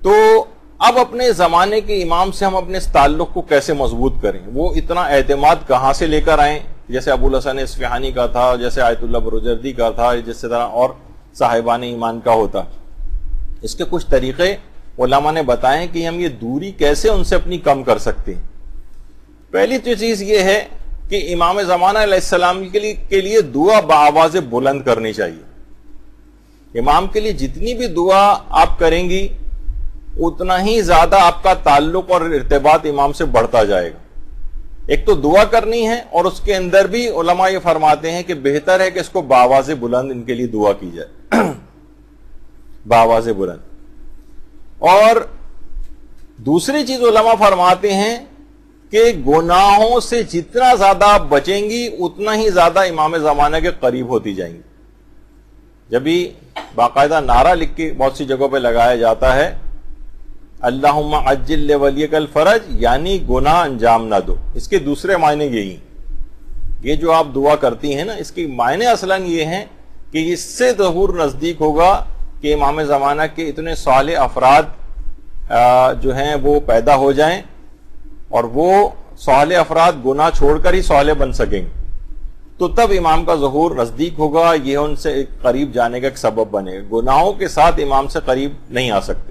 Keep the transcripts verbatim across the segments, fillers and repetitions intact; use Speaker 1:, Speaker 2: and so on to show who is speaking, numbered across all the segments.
Speaker 1: تو اب اپنے زمانے کے امام سے ہم اپنے اس تعلق کو کیسے مضبوط کریں؟ وہ اتنا اعتماد کہاں سے لے کر آئیں؟ جیسے ابو الحسن اصفہانی کا تھا، جیسے آیت اللہ بروجردی کا تھا، جس طرح اور صاحبان ایمان کا ہوتا۔ اس کے کچھ طریقے علماء نے بتائیں کہ ہم یہ دوری کیسے ان سے اپنی کم کر سکتے ہیں۔ پہلی تو چیز یہ ہے کہ امام زمانہ علیہ السلام کے لیے کے لیے دعا بآواز بلند کرنی چاہیے۔ امام کے لیے جتنی بھی دعا آپ کریں گی اتنا ہی زیادہ آپ کا تعلق اور ارتباط امام سے بڑھتا جائے گا۔ ایک تو دعا کرنی ہے، اور اس کے اندر بھی علماء یہ فرماتے ہیں کہ بہتر ہے کہ اس کو بآواز بلند ان کے لیے دعا کی جائے، بآواز بلند۔ اور دوسری چیز علماء فرماتے ہیں کہ گناہوں سے جتنا زیادہ آپ بچیں گی اتنا ہی زیادہ امام زمانہ کے قریب ہوتی جائیں گی۔ جب بھی باقاعدہ نعرہ لکھ کے بہت سی جگہوں پہ لگایا جاتا ہے اللہم عجل لولیک الفرج، یعنی گناہ انجام نہ دو، اس کے دوسرے معنی یہی، یہ جو آپ دعا کرتی ہیں نا، اس کے معنی اصلاً یہ ہیں کہ اس سے ظہور نزدیک ہوگا کہ امام زمانہ کے اتنے صالح افراد جو ہیں وہ پیدا ہو جائیں، اور وہ صالح افراد گناہ چھوڑ کر ہی صالح بن سکیں گے، تو تب امام کا ظہور نزدیک ہوگا، یہ ان سے ایک قریب جانے کا ایک سبب بنے گا۔ گناہوں کے ساتھ امام سے قریب نہیں آ سکتے۔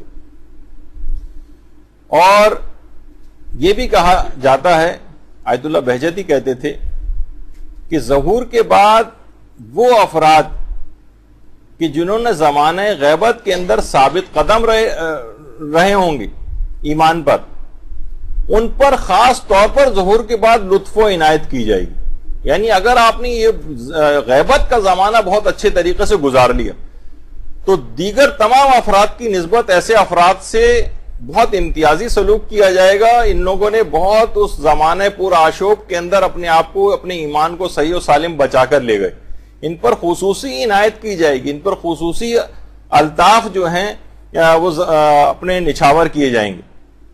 Speaker 1: اور یہ بھی کہا جاتا ہے، آیت اللہ بہجتی کہتے تھے کہ ظہور کے بعد وہ افراد کہ جنہوں نے زمانہ غیبت کے اندر ثابت قدم رہے رہے ہوں گے ایمان پر، ان پر خاص طور پر ظہور کے بعد لطف و عنایت کی جائے گی۔ یعنی اگر آپ نے یہ غیبت کا زمانہ بہت اچھے طریقے سے گزار لیا تو دیگر تمام افراد کی نسبت ایسے افراد سے بہت امتیازی سلوک کیا جائے گا۔ ان لوگوں نے بہت اس زمانے پور آشوب کے اندر اپنے آپ کو، اپنے ایمان کو صحیح و سالم بچا کر لے گئے، ان پر خصوصی عنایت کی جائے گی، ان پر خصوصی الطاف جو ہیں وہ اپنے نچھاور کیے جائیں گے۔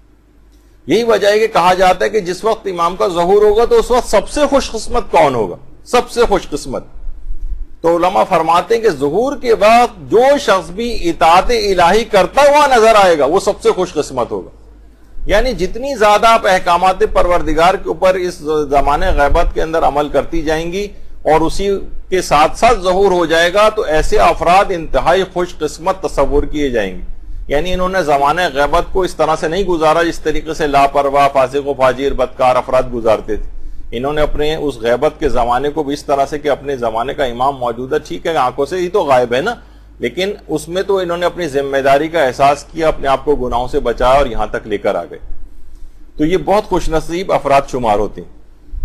Speaker 1: یہی وجہ ہے کہ کہا جاتا ہے کہ جس وقت امام کا ظہور ہوگا تو اس وقت سب سے خوش قسمت کون ہوگا؟ سب سے خوش قسمت۔ تو علماء فرماتے ہیں کہ ظہور کے وقت جو شخص بھی اطاعت الہی کرتا ہوا نظر آئے گا وہ سب سے خوش قسمت ہوگا۔ یعنی جتنی زیادہ آپ احکامات پروردگار کے اوپر اس زمانے غیبت کے اندر عمل کرتی جائیں گی اور اسی کے ساتھ ساتھ ظہور ہو جائے گا تو ایسے افراد انتہائی خوش قسمت تصور کیے جائیں گے۔ یعنی انہوں نے زمانہ غیبت کو اس طرح سے نہیں گزارا جس طریقے سے لاپرواہ، فاسق و فاجر، بدکار افراد گزارتے تھے۔ انہوں نے اپنے اس غیبت کے زمانے کو بھی اس طرح سے کہ اپنے زمانے کا امام موجود ہے، ٹھیک ہے آنکھوں سے ہی تو غائب ہے نا، لیکن اس میں تو انہوں نے اپنی ذمہ داری کا احساس کیا، اپنے آپ کو گناہوں سے بچایا اور یہاں تک لے کر آ گئے۔ تو یہ بہت خوش نصیب افراد شمار ہوتے ہیں۔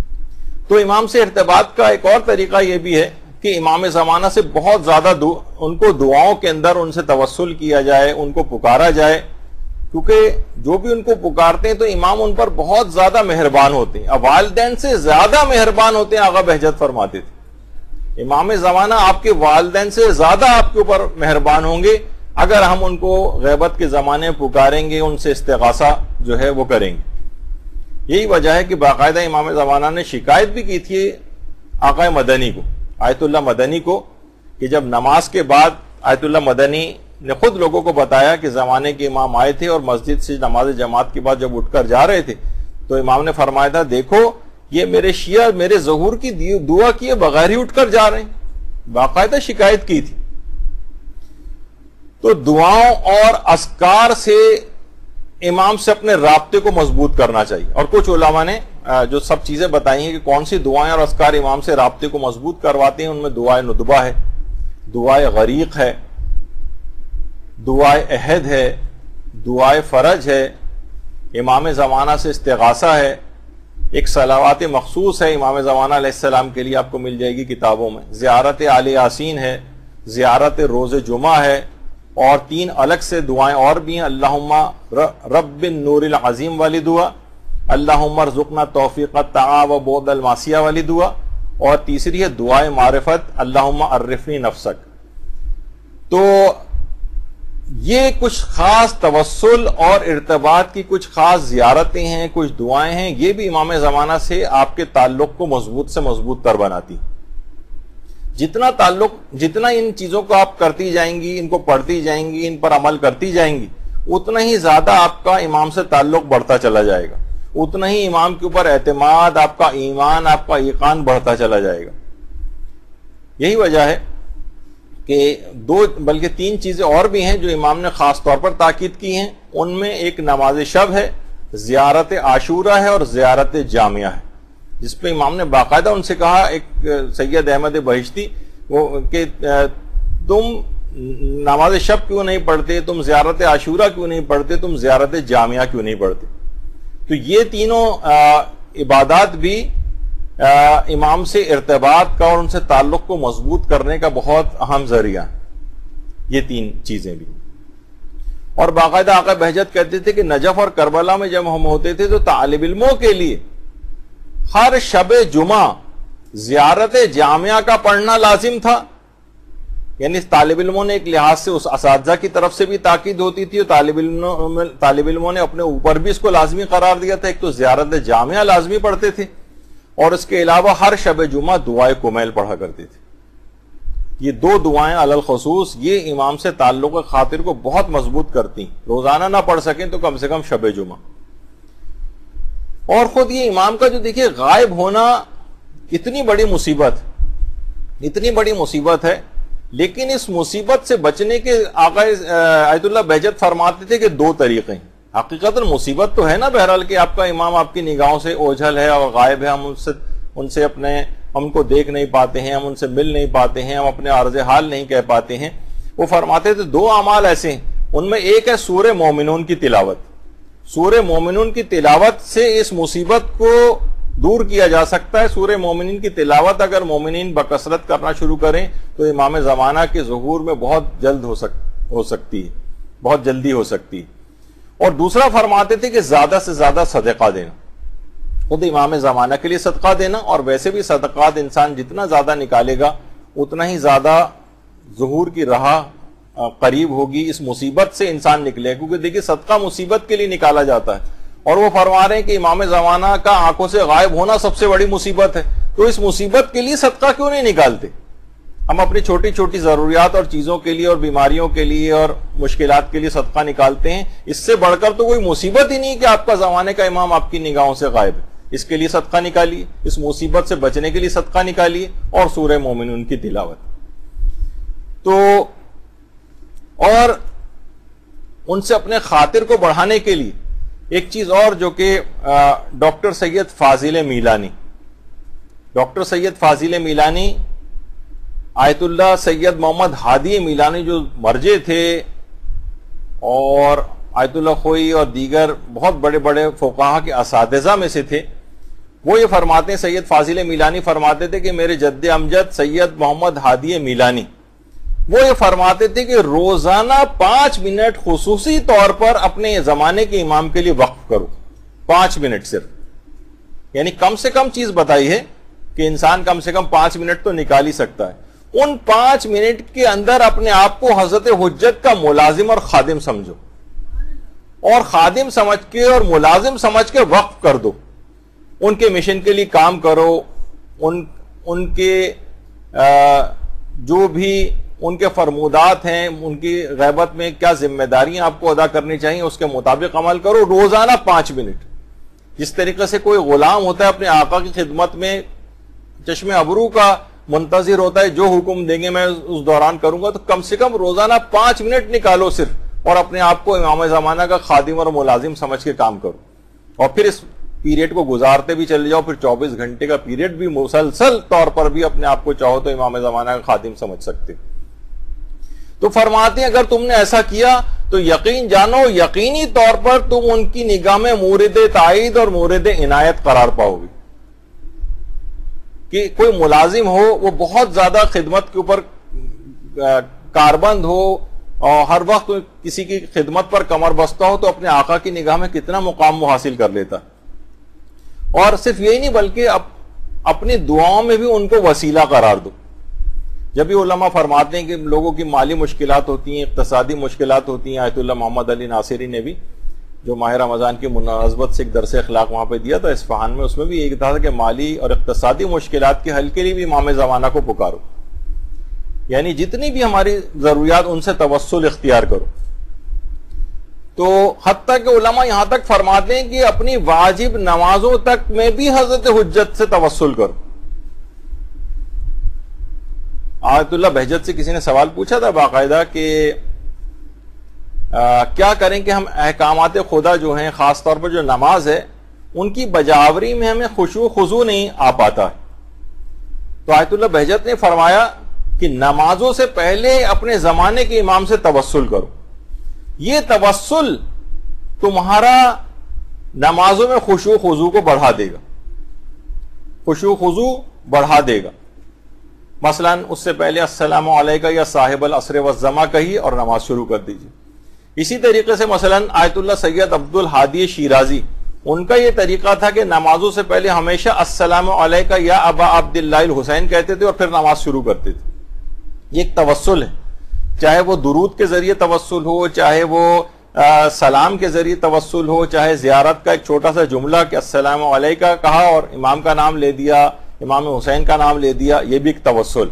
Speaker 1: تو امام سے ارتباط کا ایک اور طریقہ یہ بھی ہے کہ امام زمانہ سے بہت زیادہ دو ان کو دعاؤں کے اندر ان سے توسل کیا جائے، ان کو پکارا جائے، کیونکہ جو بھی ان کو پکارتے ہیں تو امام ان پر بہت زیادہ مہربان ہوتے ہیں، اب والدین سے زیادہ مہربان ہوتے ہیں۔ آغا بہجت فرماتے تھے امام زمانہ آپ کے والدین سے زیادہ آپ کے اوپر مہربان ہوں گے اگر ہم ان کو غیبت کے زمانے پکاریں گے، ان سے استغاثہ جو ہے وہ کریں گے۔ یہی وجہ ہے کہ باقاعدہ امام زمانہ نے شکایت بھی کی تھی آقا مدنی کو، آیت اللہ مدنی کو، کہ جب نماز کے بعد آیت اللہ مدنی نے خود لوگوں کو بتایا کہ زمانے کے امام آئے تھے اور مسجد سے نماز جماعت کے بعد جب اٹھ کر جا رہے تھے تو امام نے فرمایا تھا دیکھو یہ میرے شیعہ میرے ظہور کی دعا کیے بغیر ہی اٹھ کر جا رہے ہیں، باقاعدہ شکایت کی تھی۔ تو دعاؤں اور اذکار سے امام سے اپنے رابطے کو مضبوط کرنا چاہیے، اور کچھ علماء نے جو سب چیزیں بتائی ہیں کہ کون سی دعائیں اور اذکار امام سے رابطے کو مضبوط کرواتے ہیں، ان میں دعائے ندبہ ہے، دعائے غریق ہے، دعائے عہد ہے، دعائے فرج ہے، امام زمانہ سے استغاثہ ہے، ایک صلوات مخصوص ہے امام زمانہ علیہ السلام کے لیے، آپ کو مل جائے گی کتابوں میں، زیارت آل یاسین ہے، زیارت روز جمعہ ہے، اور تین الگ سے دعائیں اور بھی ہیں، اللہم رب النور العظیم والی دعا، اللہم ارزقنا توفیق الطاعہ و بعد المعصیہ والی دعا، اور تیسری ہے دعائے معرفت، اللہم عرفنی نفسک۔ تو یہ کچھ خاص توسل اور ارتباط کی کچھ خاص زیارتیں ہیں، کچھ دعائیں ہیں، یہ بھی امام زمانہ سے آپ کے تعلق کو مضبوط سے مضبوط تر بناتی۔ جتنا تعلق جتنا ان چیزوں کو آپ کرتی جائیں گی، ان کو پڑھتی جائیں گی، ان پر عمل کرتی جائیں گی، اتنا ہی زیادہ آپ کا امام سے تعلق بڑھتا چلا جائے گا، اتنا ہی امام کے اوپر اعتماد، آپ کا ایمان، آپ کا یقین بڑھتا چلا جائے گا۔ یہی وجہ ہے کہ دو بلکہ تین چیزیں اور بھی ہیں جو امام نے خاص طور پر تاکید کی ہیں، ان میں ایک نماز شب ہے، زیارت عاشورہ ہے اور زیارت جامعہ ہے، جس پہ امام نے باقاعدہ ان سے کہا، ایک سید احمد بہشتی، وہ کہ تم نماز شب کیوں نہیں پڑھتے، تم زیارت عاشورہ کیوں نہیں پڑھتے، تم زیارت جامعہ کیوں نہیں پڑھتے؟ تو یہ تینوں عبادات بھی امام سے ارتباط کا اور ان سے تعلق کو مضبوط کرنے کا بہت اہم ذریعہ، یہ تین چیزیں بھی۔ اور باقاعدہ آقا بہجت کہتے تھے کہ نجف اور کربلا میں جب ہم ہوتے تھے تو طالب علموں کے لیے ہر شب جمعہ زیارت جامعہ کا پڑھنا لازم تھا، یعنی طالب علموں نے ایک لحاظ سے اس اساتذہ کی طرف سے بھی تاکید ہوتی تھی، اور طالب علموں طالب علموں نے اپنے اوپر بھی اس کو لازمی قرار دیا تھا۔ ایک تو زیارت جامعہ لازمی پڑھتے تھے، اور اس کے علاوہ ہر شب جمعہ دعائے کمیل پڑھا کرتے تھے۔ یہ دو دعائیں علی الخصوص یہ امام سے تعلق خاطر کو بہت مضبوط کرتی، روزانہ نہ پڑھ سکیں تو کم سے کم شب جمعہ۔ اور خود یہ امام کا جو دیکھیے غائب ہونا اتنی بڑی مصیبت اتنی بڑی مصیبت ہے، لیکن اس مصیبت سے بچنے کے آقا آیت اللہ بہجت فرماتے تھے کہ دو طریقے ہیں۔ حقیقت مصیبت تو ہے نا بہرحال کہ آپ کا امام آپ کی نگاہوں سے اوجھل ہے اور غائب ہے، ہم ان سے ان سے اپنے ہم کو دیکھ نہیں پاتے ہیں، ہم ان سے مل نہیں پاتے ہیں، ہم اپنے عرض حال نہیں کہہ پاتے ہیں۔ وہ فرماتے تھے دو اعمال ایسے ہیں، ان میں ایک ہے سورہ مومنون کی تلاوت۔ سورہ مومنون کی تلاوت سے اس مصیبت کو دور کیا جا سکتا ہے۔ سورہ مومنین کی تلاوت اگر مومنین بکثرت کرنا شروع کریں تو امام زمانہ کے ظہور میں بہت جلد ہو سک ہو سکتی ہے بہت جلدی ہو سکتی ہے۔ اور دوسرا فرماتے تھے کہ زیادہ سے زیادہ صدقہ دینا، خود امام زمانہ کے لیے صدقہ دینا، اور ویسے بھی صدقات انسان جتنا زیادہ نکالے گا اتنا ہی زیادہ ظہور کی راہ قریب ہوگی، اس مصیبت سے انسان نکلے، کیونکہ دیکھیے صدقہ مصیبت کے لیے نکالا جاتا ہے، اور وہ فرما رہے ہیں کہ امام زمانہ کا آنکھوں سے غائب ہونا سب سے بڑی مصیبت ہے، تو اس مصیبت کے لیے صدقہ کیوں نہیں نکالتے؟ ہم اپنی چھوٹی چھوٹی ضروریات اور چیزوں کے لیے اور بیماریوں کے لیے اور مشکلات کے لیے صدقہ نکالتے ہیں، اس سے بڑھ کر تو کوئی مصیبت ہی نہیں کہ آپ کا زمانے کا امام آپ کی نگاہوں سے غائب ہے۔ اس کے لیے صدقہ نکالیے، اس مصیبت سے بچنے کے لیے صدقہ نکالیے، اور سورہ مومنون کی تلاوت۔ تو اور ان سے اپنے خاطر کو بڑھانے کے لیے ایک چیز اور جو کہ ڈاکٹر سید فاضل میلانی ڈاکٹر سید فاضل میلانی آیت اللہ سید محمد ہادی میلانی جو مرجع تھے اور آیت اللہ خوئی اور دیگر بہت بڑے بڑے فقہا کے اساتذہ میں سے تھے، وہ یہ فرماتے ہیں، سید فاضل میلانی فرماتے تھے کہ میرے جد امجد سید محمد ہادی میلانی وہ یہ فرماتے تھے کہ روزانہ پانچ منٹ خصوصی طور پر اپنے زمانے کے امام کے لیے وقف کرو، پانچ منٹ صرف، یعنی کم سے کم چیز بتائی ہے کہ انسان کم سے کم پانچ منٹ تو نکال ہی سکتا ہے۔ ان پانچ منٹ کے اندر اپنے آپ کو حضرت حجت کا ملازم اور خادم سمجھو، اور خادم سمجھ کے اور ملازم سمجھ کے وقف کر دو، ان کے مشن کے لیے کام کرو، ان ان کے جو بھی ان کے فرمودات ہیں، ان کی غیبت میں کیا ذمہ داریاں آپ کو ادا کرنی چاہیے اس کے مطابق عمل کرو، روزانہ پانچ منٹ۔ جس طریقے سے کوئی غلام ہوتا ہے اپنے آقا کی خدمت میں چشم ابرو کا منتظر ہوتا ہے، جو حکم دیں گے میں اس دوران کروں گا، تو کم سے کم روزانہ پانچ منٹ نکالو صرف، اور اپنے آپ کو امام زمانہ کا خادم اور ملازم سمجھ کے کام کرو، اور پھر اس پیریڈ کو گزارتے بھی چلے جاؤ، پھر چوبیس گھنٹے کا پیریڈ بھی مسلسل طور پر بھی اپنے آپ کو چاہو تو امام زمانہ کا خادم سمجھ سکتے۔ تو فرماتے ہیں اگر تم نے ایسا کیا تو یقین جانو یقینی طور پر تم ان کی نگاہ میں مورد تائید اور مورد عنایت قرار پاؤ گے۔ کہ کوئی ملازم ہو وہ بہت زیادہ خدمت کے اوپر کاربند ہو اور ہر وقت کسی کی خدمت پر کمر بستہ ہو، تو اپنے آقا کی نگاہ میں کتنا مقام وہ حاصل کر لیتا۔ اور صرف یہی نہیں بلکہ اپنی دعاؤں میں بھی ان کو وسیلہ قرار دو۔ جب بھی علماء فرماتے ہیں کہ لوگوں کی مالی مشکلات ہوتی ہیں، اقتصادی مشکلات ہوتی ہیں، آیت اللہ محمد علی ناصری نے بھی جو ماہ رمضان کی مناسبت سے ایک درس اخلاق وہاں پہ دیا تھا اصفہان میں، اس میں بھی ایک تھا کہ مالی اور اقتصادی مشکلات کے حل کے لیے بھی امام زمانہ کو پکارو، یعنی جتنی بھی ہماری ضروریات ان سے توسل اختیار کرو۔ تو حتیٰ کہ علماء یہاں تک فرماتے ہیں کہ اپنی واجب نمازوں تک میں بھی حضرت حجت سے توسل کرو. آیت اللہ بہجت سے کسی نے سوال پوچھا تھا باقاعدہ کہ آ, کیا کریں کہ ہم احکامات خدا جو ہیں خاص طور پر جو نماز ہے ان کی بجاوری میں ہمیں خشوع خضوع نہیں آ پاتا. تو آیت اللہ بہجت نے فرمایا کہ نمازوں سے پہلے اپنے زمانے کے امام سے توسل کرو. یہ توسل تمہارا نمازوں میں خشوع خضوع کو بڑھا دے گا، خشوع خضوع بڑھا دے گا. مثلا اس سے پہلے السلام علیکم یا صاحب العصر والزمان کہیے اور نماز شروع کر دیجیے. اسی طریقے سے مثلا آیت اللہ سید عبد الحادی شیرازی، ان کا یہ طریقہ تھا کہ نمازوں سے پہلے ہمیشہ السلام علیکم یا ابا عبداللہ الحسین کہتے تھے اور پھر نماز شروع کرتے تھے. یہ ایک توسل ہے، چاہے وہ درود کے ذریعے توسل ہو، چاہے وہ آ, سلام کے ذریعے توسل ہو، چاہے زیارت کا ایک چھوٹا سا جملہ کہ السلام علیکم کہا اور امام کا نام لے دیا، امام حسین کا نام لے دیا، یہ بھی ایک توسل.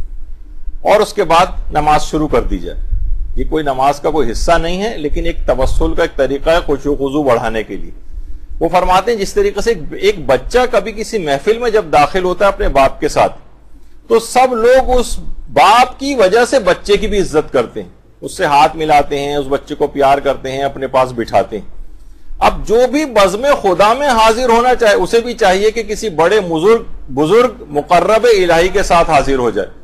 Speaker 1: اور اس کے بعد نماز شروع کر دی جائے. یہ کوئی نماز کا کوئی حصہ نہیں ہے لیکن ایک توسل کا ایک طریقہ ہے خشوع خضوع بڑھانے کے لیے. وہ فرماتے ہیں جس طریقے سے ایک بچہ کبھی کسی محفل میں جب داخل ہوتا ہے اپنے باپ کے ساتھ تو سب لوگ اس باپ کی وجہ سے بچے کی بھی عزت کرتے ہیں، اس سے ہاتھ ملاتے ہیں، اس بچے کو پیار کرتے ہیں، اپنے پاس بٹھاتے ہیں. اب جو بھی بزم خدا میں حاضر ہونا چاہے اسے بھی چاہیے کہ کسی بڑے بزرگ بزرگ مقرب الہی کے ساتھ حاضر ہو جائے.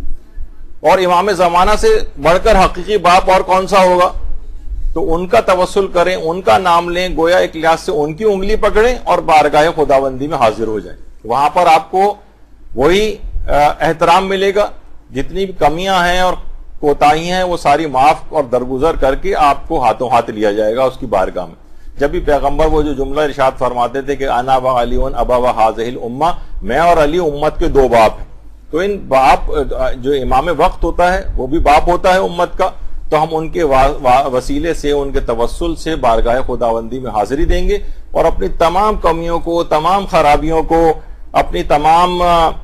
Speaker 1: اور امام زمانہ سے بڑھ کر حقیقی باپ اور کون سا ہوگا؟ تو ان کا توسل کریں، ان کا نام لیں، گویا ایک لحاظ سے ان کی انگلی پکڑیں اور بارگاہ خداوندی میں حاضر ہو جائیں. وہاں پر آپ کو وہی احترام ملے گا. جتنی بھی کمیاں ہیں اور کوتاہیاں ہیں وہ ساری معاف اور درگزر کر کے آپ کو ہاتھوں ہاتھ لیا جائے گا اس کی بارگاہ میں. جب بھی پیغمبر وہ جو جملہ ارشاد فرماتے تھے کہ انا و علی ابا و حاذہ الامہ، میں اور علی امت کے دو باپ ہیں. تو ان باپ جو امام وقت ہوتا ہے وہ بھی باپ ہوتا ہے امت کا، تو ہم ان کے وسیلے سے، ان کے توسل سے بارگاہ خداوندی میں حاضری دیں گے اور اپنی تمام کمیوں کو، تمام خرابیوں کو، اپنی تمام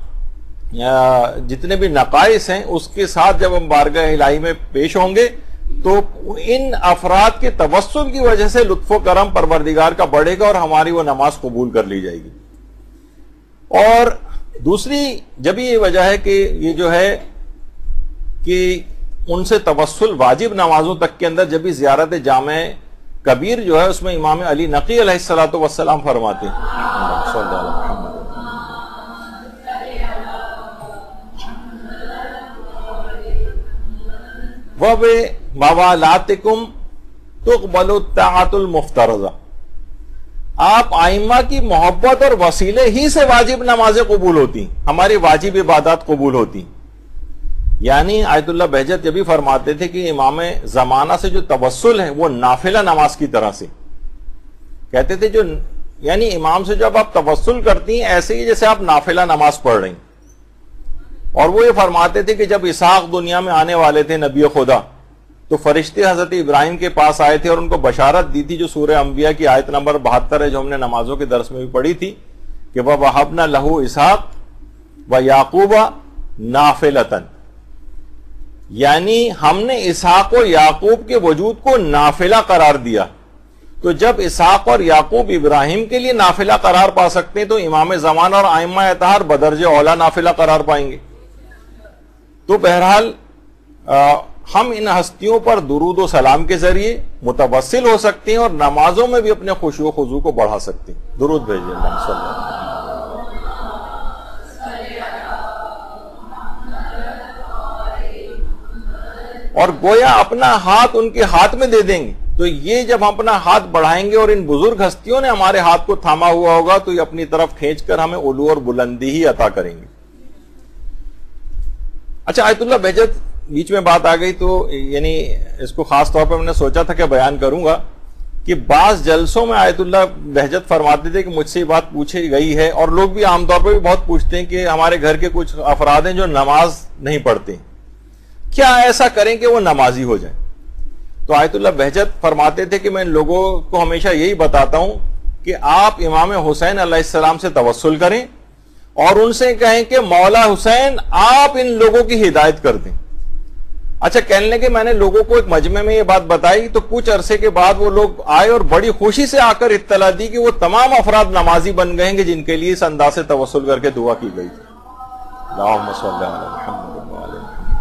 Speaker 1: جتنے بھی نقائص ہیں اس کے ساتھ جب ہم بارگاہ الہی میں پیش ہوں گے تو ان افراد کے توسل کی وجہ سے لطف و کرم پروردگار کا بڑھے گا اور ہماری وہ نماز قبول کر لی جائے گی. اور دوسری جب یہ وجہ ہے کہ یہ جو ہے کہ ان سے توسل واجب نمازوں تک کے اندر جب بھی زیارت جامع کبیر جو ہے اس میں امام علی نقی علیہ الصلوۃ والسلام فرماتے ہیں وَبِمَوَالَاتِكُمْ تُقْبَلُ الطَّاعَةُ الْمُفْتَرَضَةُ، آپ ائمہ کی محبت اور وسیلے ہی سے واجب نمازیں قبول ہوتی، ہماری واجب عبادات قبول ہوتی. یعنی آیت اللہ بہجت یہ بھی فرماتے تھے کہ امام زمانہ سے جو توسل ہے وہ نافلہ نماز کی طرح سے کہتے تھے. جو یعنی امام سے جب آپ توسل کرتی ہیں ایسے ہی جیسے آپ نافلہ نماز پڑھ رہی ہیں. اور وہ یہ فرماتے تھے کہ جب اسحاق دنیا میں آنے والے تھے نبی خدا تو فرشتے حضرت ابراہیم کے پاس آئے تھے اور ان کو بشارت دی تھی جو سورہ انبیاء کی آیت نمبر بہتر ہے جو ہم نے نمازوں کے درس میں بھی پڑھی تھی کہ وَوَهَبْنَا لَهُ اسحاق وَيَعْقُوبَ نَافِلَةً، یعنی ہم نے اسحاق اور یعقوب کے وجود کو نافلہ قرار دیا. تو جب اسحاق اور یعقوب ابراہیم کے لیے نافلہ قرار پا سکتے ہیں تو امام زمانہ اور ائمہ اطہار بدرجہ اولا نافلہ قرار پائیں گے. تو بہرحال ہم ان ہستیوں پر درود و سلام کے ذریعے متوسل ہو سکتے ہیں اور نمازوں میں بھی اپنے خشوع و خضوع کو بڑھا سکتے ہیں. درود بھیجیے اللہ صلی اللہ علیہ وسلم. اور گویا اپنا ہاتھ ان کے ہاتھ میں دے دیں گے. تو یہ جب ہم اپنا ہاتھ بڑھائیں گے اور ان بزرگ ہستیوں نے ہمارے ہاتھ کو تھاما ہوا ہوگا تو یہ اپنی طرف کھینچ کر ہمیں علو اور بلندی ہی عطا کریں گے. اچھا آیت اللہ بہجت بیچ میں بات آ گئی تو یعنی اس کو خاص طور پر میں نے سوچا تھا کہ بیان کروں گا کہ بعض جلسوں میں آیت اللہ بہجت فرماتے تھے کہ مجھ سے یہ بات پوچھی گئی ہے اور لوگ بھی عام طور پر بھی بہت پوچھتے ہیں کہ ہمارے گھر کے کچھ افراد ہیں جو نماز نہیں پڑھتے، کیا ایسا کریں کہ وہ نمازی ہو جائیں؟ تو آیت اللہ بہجت فرماتے تھے کہ میں ان لوگوں کو ہمیشہ یہی بتاتا ہوں کہ آپ امام حسین علیہ السلام سے توسل کریں اور ان سے کہیں کہ مولا حسین آپ ان لوگوں کی ہدایت کر دیں. اچھا کہنے لگے میں نے لوگوں کو ایک مجمع میں یہ بات بتائی تو کچھ عرصے کے بعد وہ لوگ آئے اور بڑی خوشی سے آ کر اطلاع دی کہ وہ تمام افراد نمازی بن گئے ہیں کہ جن کے لیے اس انداز سے توسل کر کے دعا کی گئی تھی. اللہم صلی علی محمد وعلی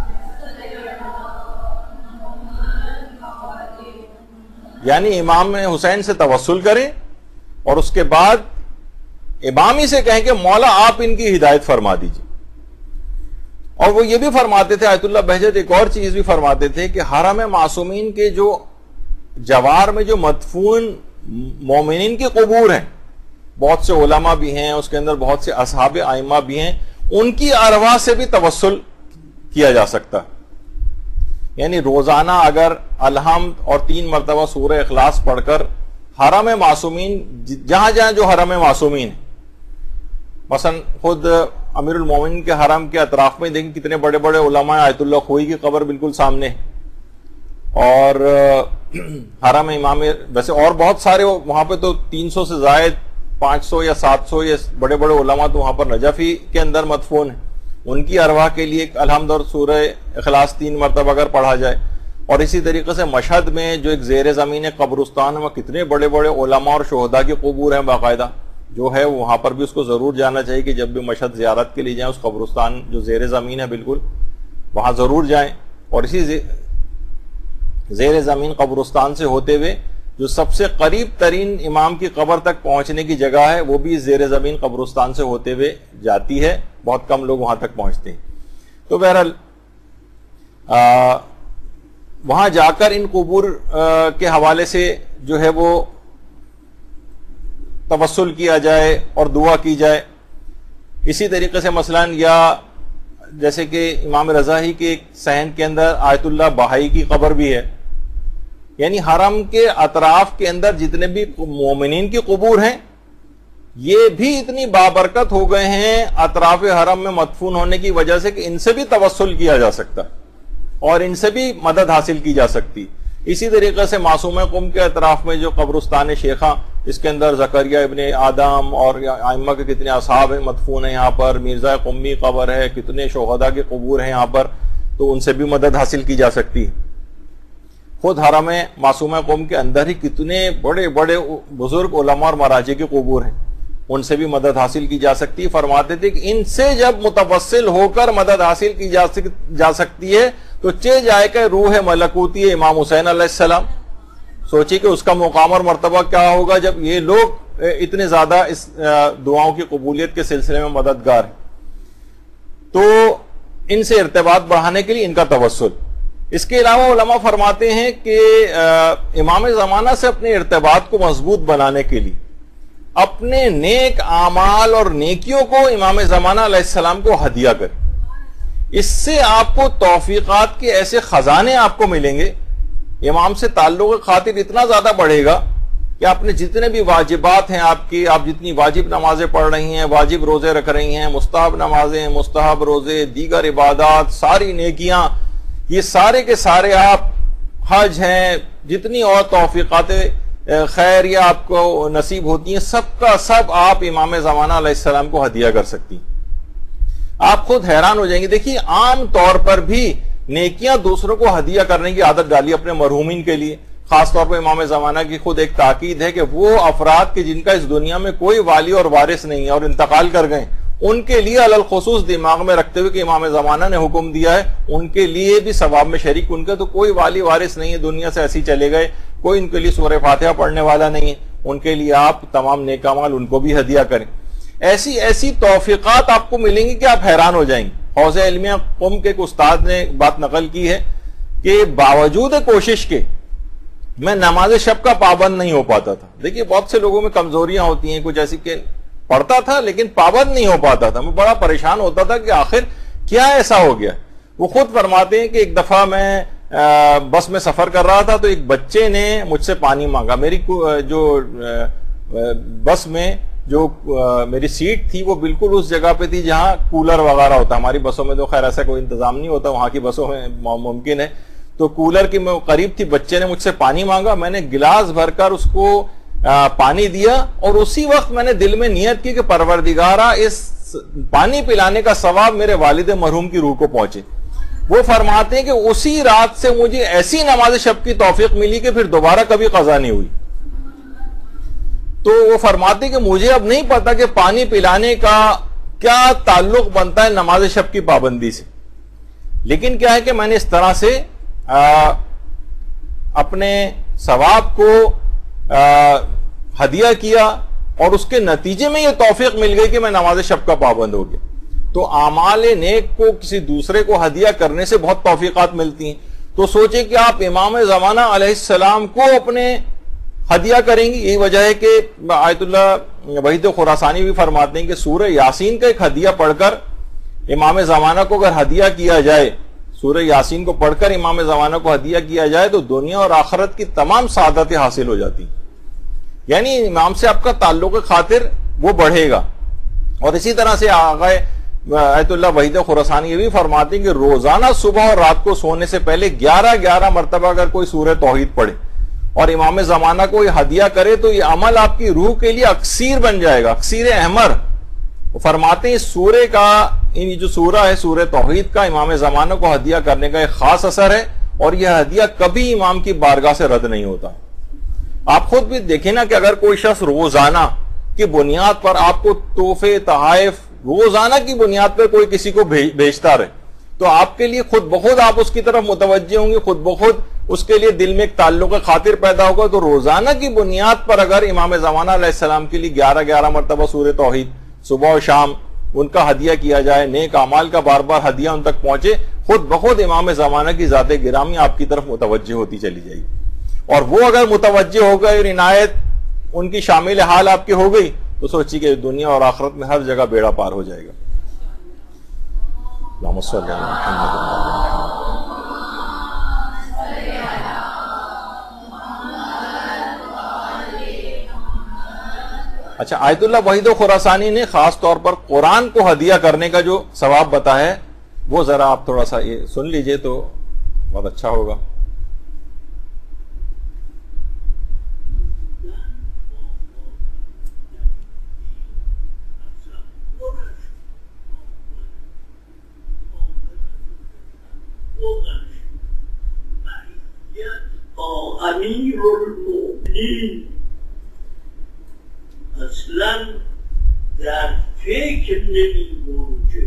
Speaker 1: محمد. یعنی امام حسین سے توسل کریں اور اس کے بعد امام ہی سے کہیں کہ مولا آپ ان کی ہدایت فرما دیجیے. اور وہ یہ بھی فرماتے تھے آیت اللہ بہجت ایک اور چیز بھی فرماتے تھے کہ حرم معصومین کے جو جوار میں جو مدفون مومنین کے قبور ہیں، بہت سے علماء بھی ہیں، اس کے اندر بہت سے اصحاب ائمہ بھی ہیں، ان کی ارواح سے بھی توسل کیا جا سکتا. یعنی روزانہ اگر الحمد اور تین مرتبہ سورہ اخلاص پڑھ کر حرم معصومین، جہاں جہاں جو حرم معصومین ہیں، مثلا خود امیر المومنین کے حرم کے اطراف میں دیکھیں کتنے بڑے بڑے علماء ہیں. آیت اللہ خوئی کی قبر بالکل سامنے، اور حرم امام، ویسے اور بہت سارے وہاں پہ تو تین سو سے زائد، پانچ سو یا سات سو یا بڑے بڑے علماء تو وہاں پر نجفی کے اندر مدفون ہیں. ان کی ارواح کے لیے الحمد اور سورہ اخلاص تین مرتبہ اگر پڑھا جائے. اور اسی طریقے سے مشہد میں جو ایک زیر زمین قبرستان ہے، وہ کتنے بڑے بڑے علماء اور شہداء کی قبور ہیں باقاعدہ، جو ہے وہاں پر بھی اس کو ضرور جانا چاہیے کہ جب بھی مشہد زیارت کے لیے جائیں، اس قبرستان جو زیر زمین ہے بالکل وہاں ضرور جائیں. اور اسی زیر زمین قبرستان سے ہوتے ہوئے جو سب سے قریب ترین امام کی قبر تک پہنچنے کی جگہ ہے، وہ بھی زیر زمین قبرستان سے ہوتے ہوئے جاتی ہے. بہت کم لوگ وہاں تک پہنچتے ہیں. تو بہرحال وہاں جا کر ان قبور کے حوالے سے جو ہے وہ توسل کیا جائے اور دعا کی جائے. اسی طریقے سے مثلا یا جیسے کہ امام رضا ہی کے صحن کے اندر آیت اللہ بہائی کی قبر بھی ہے. یعنی حرم کے اطراف کے اندر جتنے بھی مومنین کی قبور ہیں، یہ بھی اتنی بابرکت ہو گئے ہیں اطراف حرم میں مدفون ہونے کی وجہ سے کہ ان سے بھی توسل کیا جا سکتا اور ان سے بھی مدد حاصل کی جا سکتی. اسی طریقے سے معصوم قم کے اطراف میں جو قبرستان شیخاں، اس کے اندر زکریا ابن آدم اور ائمہ کے کتنے اصحاب ہیں مدفون ہیں یہاں پر، مرزا قمی قبر ہے، کتنے شہداء کے قبور ہیں یہاں پر، تو ان سے بھی مدد حاصل کی جا سکتی. خود حرم معصوم قم کے اندر ہی کتنے بڑے بڑے بزرگ علماء اور مراجع کے قبور ہیں، ان سے بھی مدد حاصل کی جا سکتی. فرماتے تھے کہ ان سے جب متوسل ہو کر مدد حاصل کی جا سکتی ہے تو چہ جائے کہ روح ملکوتی امام حسین علیہ السلام. سوچیے کہ اس کا مقام اور مرتبہ کیا ہوگا جب یہ لوگ اتنے زیادہ اس دعاؤں کی قبولیت کے سلسلے میں مددگار ہیں. تو ان سے ارتباط بڑھانے کے لیے ان کا توسل. اس کے علاوہ علماء فرماتے ہیں کہ امام زمانہ سے اپنے ارتباط کو مضبوط بنانے کے لیے اپنے نیک اعمال اور نیکیوں کو امام زمانہ علیہ السلام کو ہدیہ کریں. اس سے آپ کو توفیقات کے ایسے خزانے آپ کو ملیں گے، امام سے تعلق خاطر اتنا زیادہ بڑھے گا کہ آپ نے جتنے بھی واجبات ہیں آپ کی، آپ جتنی واجب نمازیں پڑھ رہی ہیں، واجب روزے رکھ رہی ہیں، مستحب نمازیں، مستحب روزے، دیگر عبادات، ساری نیکیاں، یہ سارے کے سارے آپ، حج ہیں، جتنی اور توفیقات خیر یا آپ کو نصیب ہوتی ہیں، سب کا سب آپ امام زمانہ علیہ السلام کو ہدیہ کر سکتی ہیں. آپ خود حیران ہو جائیں گے. دیکھیے عام طور پر بھی نیکیاں دوسروں کو ہدیہ کرنے کی عادت ڈالی اپنے مرحومین کے لیے. خاص طور پر امام زمانہ کی خود ایک تاکید ہے کہ وہ افراد کے جن کا اس دنیا میں کوئی والی اور وارث نہیں ہے اور انتقال کر گئے، ان کے لیے علی الخصوص دماغ میں رکھتے ہوئے کہ امام زمانہ نے حکم دیا ہے، ان کے لیے بھی ثواب میں شریک. ان کا تو کوئی والی وارث نہیں ہے، دنیا سے ایسی چلے گئے، کوئی ان کے لیے سورہ فاتحہ پڑھنے والا نہیں ہے. ان کے لیے آپ تمام نیک اعمال ان کو بھی ہدیہ کریں. ایسی ایسی توفیقات آپ کو ملیں گی کہ آپ حیران ہو جائیں گے. حوض علمیہ قم کے ایک استاد نے بات نقل کی ہے کہ باوجود کوشش کے میں نماز شب کا پابند نہیں ہو پاتا تھا. دیکھیے بہت سے لوگوں میں کمزوریاں ہوتی ہیں، کچھ ایسی کہ پڑھتا تھا لیکن پابند نہیں ہو پاتا تھا. میں بڑا پریشان ہوتا تھا کہ آخر کیا ایسا ہو گیا. وہ خود فرماتے ہیں کہ ایک دفعہ میں بس میں سفر کر رہا تھا تو ایک بچے نے مجھ سے پانی مانگا. میری جو بس میں جو میری سیٹ تھی وہ بالکل اس جگہ پہ تھی جہاں کولر وغیرہ ہوتا. ہماری بسوں میں تو خیر ایسا کوئی انتظام نہیں ہوتا، وہاں کی بسوں میں ممکن ہے. تو کولر کی میں قریب تھی، بچے نے مجھ سے پانی مانگا، میں نے گلاس بھر کر اس کو پانی دیا اور اسی وقت میں نے دل میں نیت کی کہ پروردگارہ اس پانی پلانے کا ثواب میرے والد مرحوم کی روح کو پہنچے. وہ فرماتے ہیں کہ اسی رات سے مجھے ایسی نماز شب کی توفیق ملی کہ پھر دوبارہ کبھی قضا نہیں ہوئی. تو وہ فرماتے ہیں کہ مجھے اب نہیں پتا کہ پانی پلانے کا کیا تعلق بنتا ہے نماز شب کی پابندی سے، لیکن کیا ہے کہ میں نے اس طرح سے آ, اپنے ثواب کو آ, ہدیہ کیا اور اس کے نتیجے میں یہ توفیق مل گئی کہ میں نماز شب کا پابند ہو گیا. تو اعمال نیک کو کسی دوسرے کو ہدیہ کرنے سے بہت توفیقات ملتی ہیں. تو سوچیں کہ آپ امام زمانہ علیہ السلام کو اپنے ہدیہ کریں گی. یہی وجہ ہے کہ آیت اللہ وحید خراسانی بھی فرماتے ہیں کہ سورہ یاسین کا ایک ہدیہ پڑھ کر امام زمانہ کو اگر ہدیہ کیا جائے، سورہ یاسین کو پڑھ کر امام زمانہ کو ہدیہ کیا جائے تو دنیا اور آخرت کی تمام سعادتیں حاصل ہو جاتی ہیں. یعنی امام سے آپ کا تعلق خاطر وہ بڑھے گا. اور اسی طرح سے آقا آیت اللہ وحید خراسانی یہ بھی فرماتے ہیں کہ روزانہ صبح اور رات کو سونے سے پہلے گیارہ گیارہ مرتبہ اگر کوئی سورہ توحید پڑھے اور امام زمانہ کو یہ ہدیہ کرے تو یہ عمل آپ کی روح کے لیے اکسیر بن جائے گا، اکسیر احمر. وہ فرماتے ہیں اس سورے کا، یہ جو سورہ ہے سورہ توحید کا، امام زمانہ کو ہدیہ کرنے کا ایک خاص اثر ہے اور یہ ہدیہ کبھی امام کی بارگاہ سے رد نہیں ہوتا. آپ خود بھی دیکھیں نا کہ اگر کوئی شخص روزانہ کی بنیاد پر آپ کو تحفے تحائف روزانہ کی بنیاد پر کوئی کسی کو بھیجتا رہے تو آپ کے لیے خود بخود آپ اس کی طرف متوجہ ہوں گے، خود بخود اس کے لیے دل میں ایک تعلق خاطر پیدا ہوگا. تو روزانہ کی بنیاد پر اگر امام زمانہ علیہ السلام کے لیے گیارہ گیارہ مرتبہ سورہ توحید صبح و شام ان کا ہدیہ کیا جائے، نیک اعمال کا بار بار ہدیہ ان تک پہنچے، خود بخود امام زمانہ کی ذات گرامی آپ کی طرف متوجہ ہوتی چلی جائے گی. اور وہ اگر متوجہ ہو گئے اور عنایت ان کی شامل حال آپ کی ہو گئی تو سوچی کہ دنیا اور آخرت میں ہر جگہ بیڑا پار ہو جائے گا. اللہم صلی علی محمد. اچھا، آیت اللہ وحید خراسانی نے خاص طور پر قرآن کو ہدیہ کرنے کا جو ثواب بتایا ہے وہ ذرا آپ تھوڑا سا یہ سن لیجئے تو بہت اچھا ہوگا.
Speaker 2: امیر المؤمنین اصلا در فکر نمی گنجه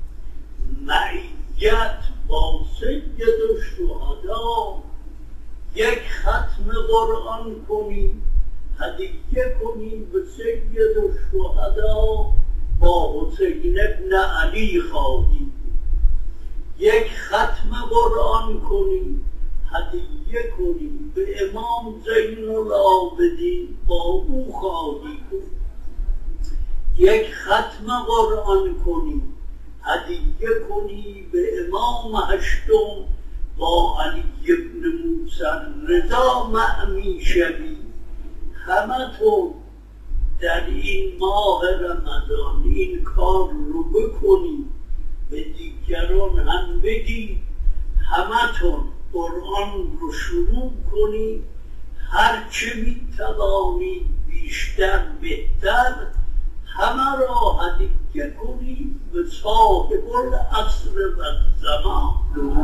Speaker 2: معیت با سید الشهدا یک ختم قرآن کنیم هدیه کنیم به سید الشهدا با حسین ابن علی خواهیم، یک ختم قرآن کنیم هدیه کنیم به امام زین العابدین با او خواهی کنیم، یک ختم قرآن کنیم هدیه کنیم به امام هشتم با علی ابن موسی رضا مأمی شوی. همتون در این ماه رمضان این کار رو بکنید، به دیگران هم بگید، همتون قرآن رو شروع کنید، هر چه می توانید بیشتر بهتر، همه را هدیه کنید به صاحب العصر و الزمان.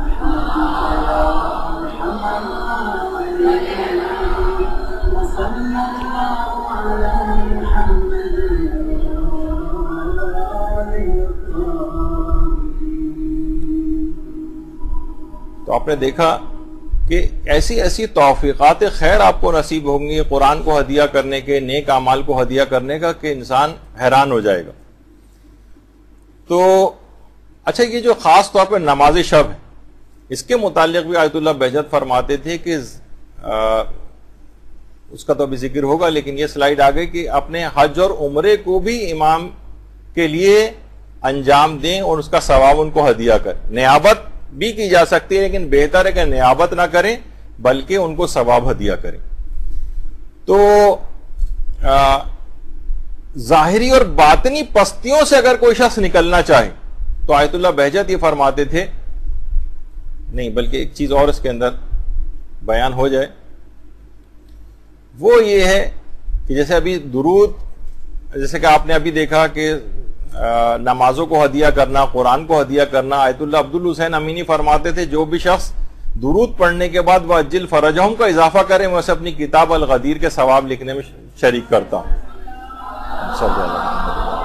Speaker 1: تو آپ نے دیکھا کہ ایسی ایسی توفیقات خیر آپ کو نصیب ہوں گی قرآن کو ہدیہ کرنے کے، نیک اعمال کو ہدیہ کرنے کا کہ انسان حیران ہو جائے گا. تو اچھا، یہ جو خاص طور پہ نماز شب ہے اس کے متعلق بھی آیت اللہ بہجت فرماتے تھے کہ آ, اس کا تو ابھی ذکر ہوگا، لیکن یہ سلائیڈ آ گئی کہ اپنے حج اور عمرے کو بھی امام کے لیے انجام دیں اور اس کا ثواب ان کو ہدیہ کریں. نیابت بھی کی جا سکتی ہے لیکن بہتر ہے کہ نیابت نہ کریں بلکہ ان کو ثواب ہدیہ کریں. تو آ, ظاہری اور باطنی پستیوں سے اگر کوئی شخص نکلنا چاہے تو آیت اللہ بہجت یہ فرماتے تھے، نہیں بلکہ ایک چیز اور اس کے اندر بیان ہو جائے، وہ یہ ہے کہ جیسے ابھی درود، جیسے کہ آپ نے ابھی دیکھا کہ نمازوں کو ہدیہ کرنا، قرآن کو ہدیہ کرنا. آیت اللہ عبد الحسین امینی فرماتے تھے جو بھی شخص درود پڑھنے کے بعد وَأَجِّلْ فَرَجَهُمْ کا اضافہ کرے میں اسے اپنی کتاب الغدیر کے ثواب لکھنے میں شریک کرتا ہوں. صلی اللہ علیہ وسلم.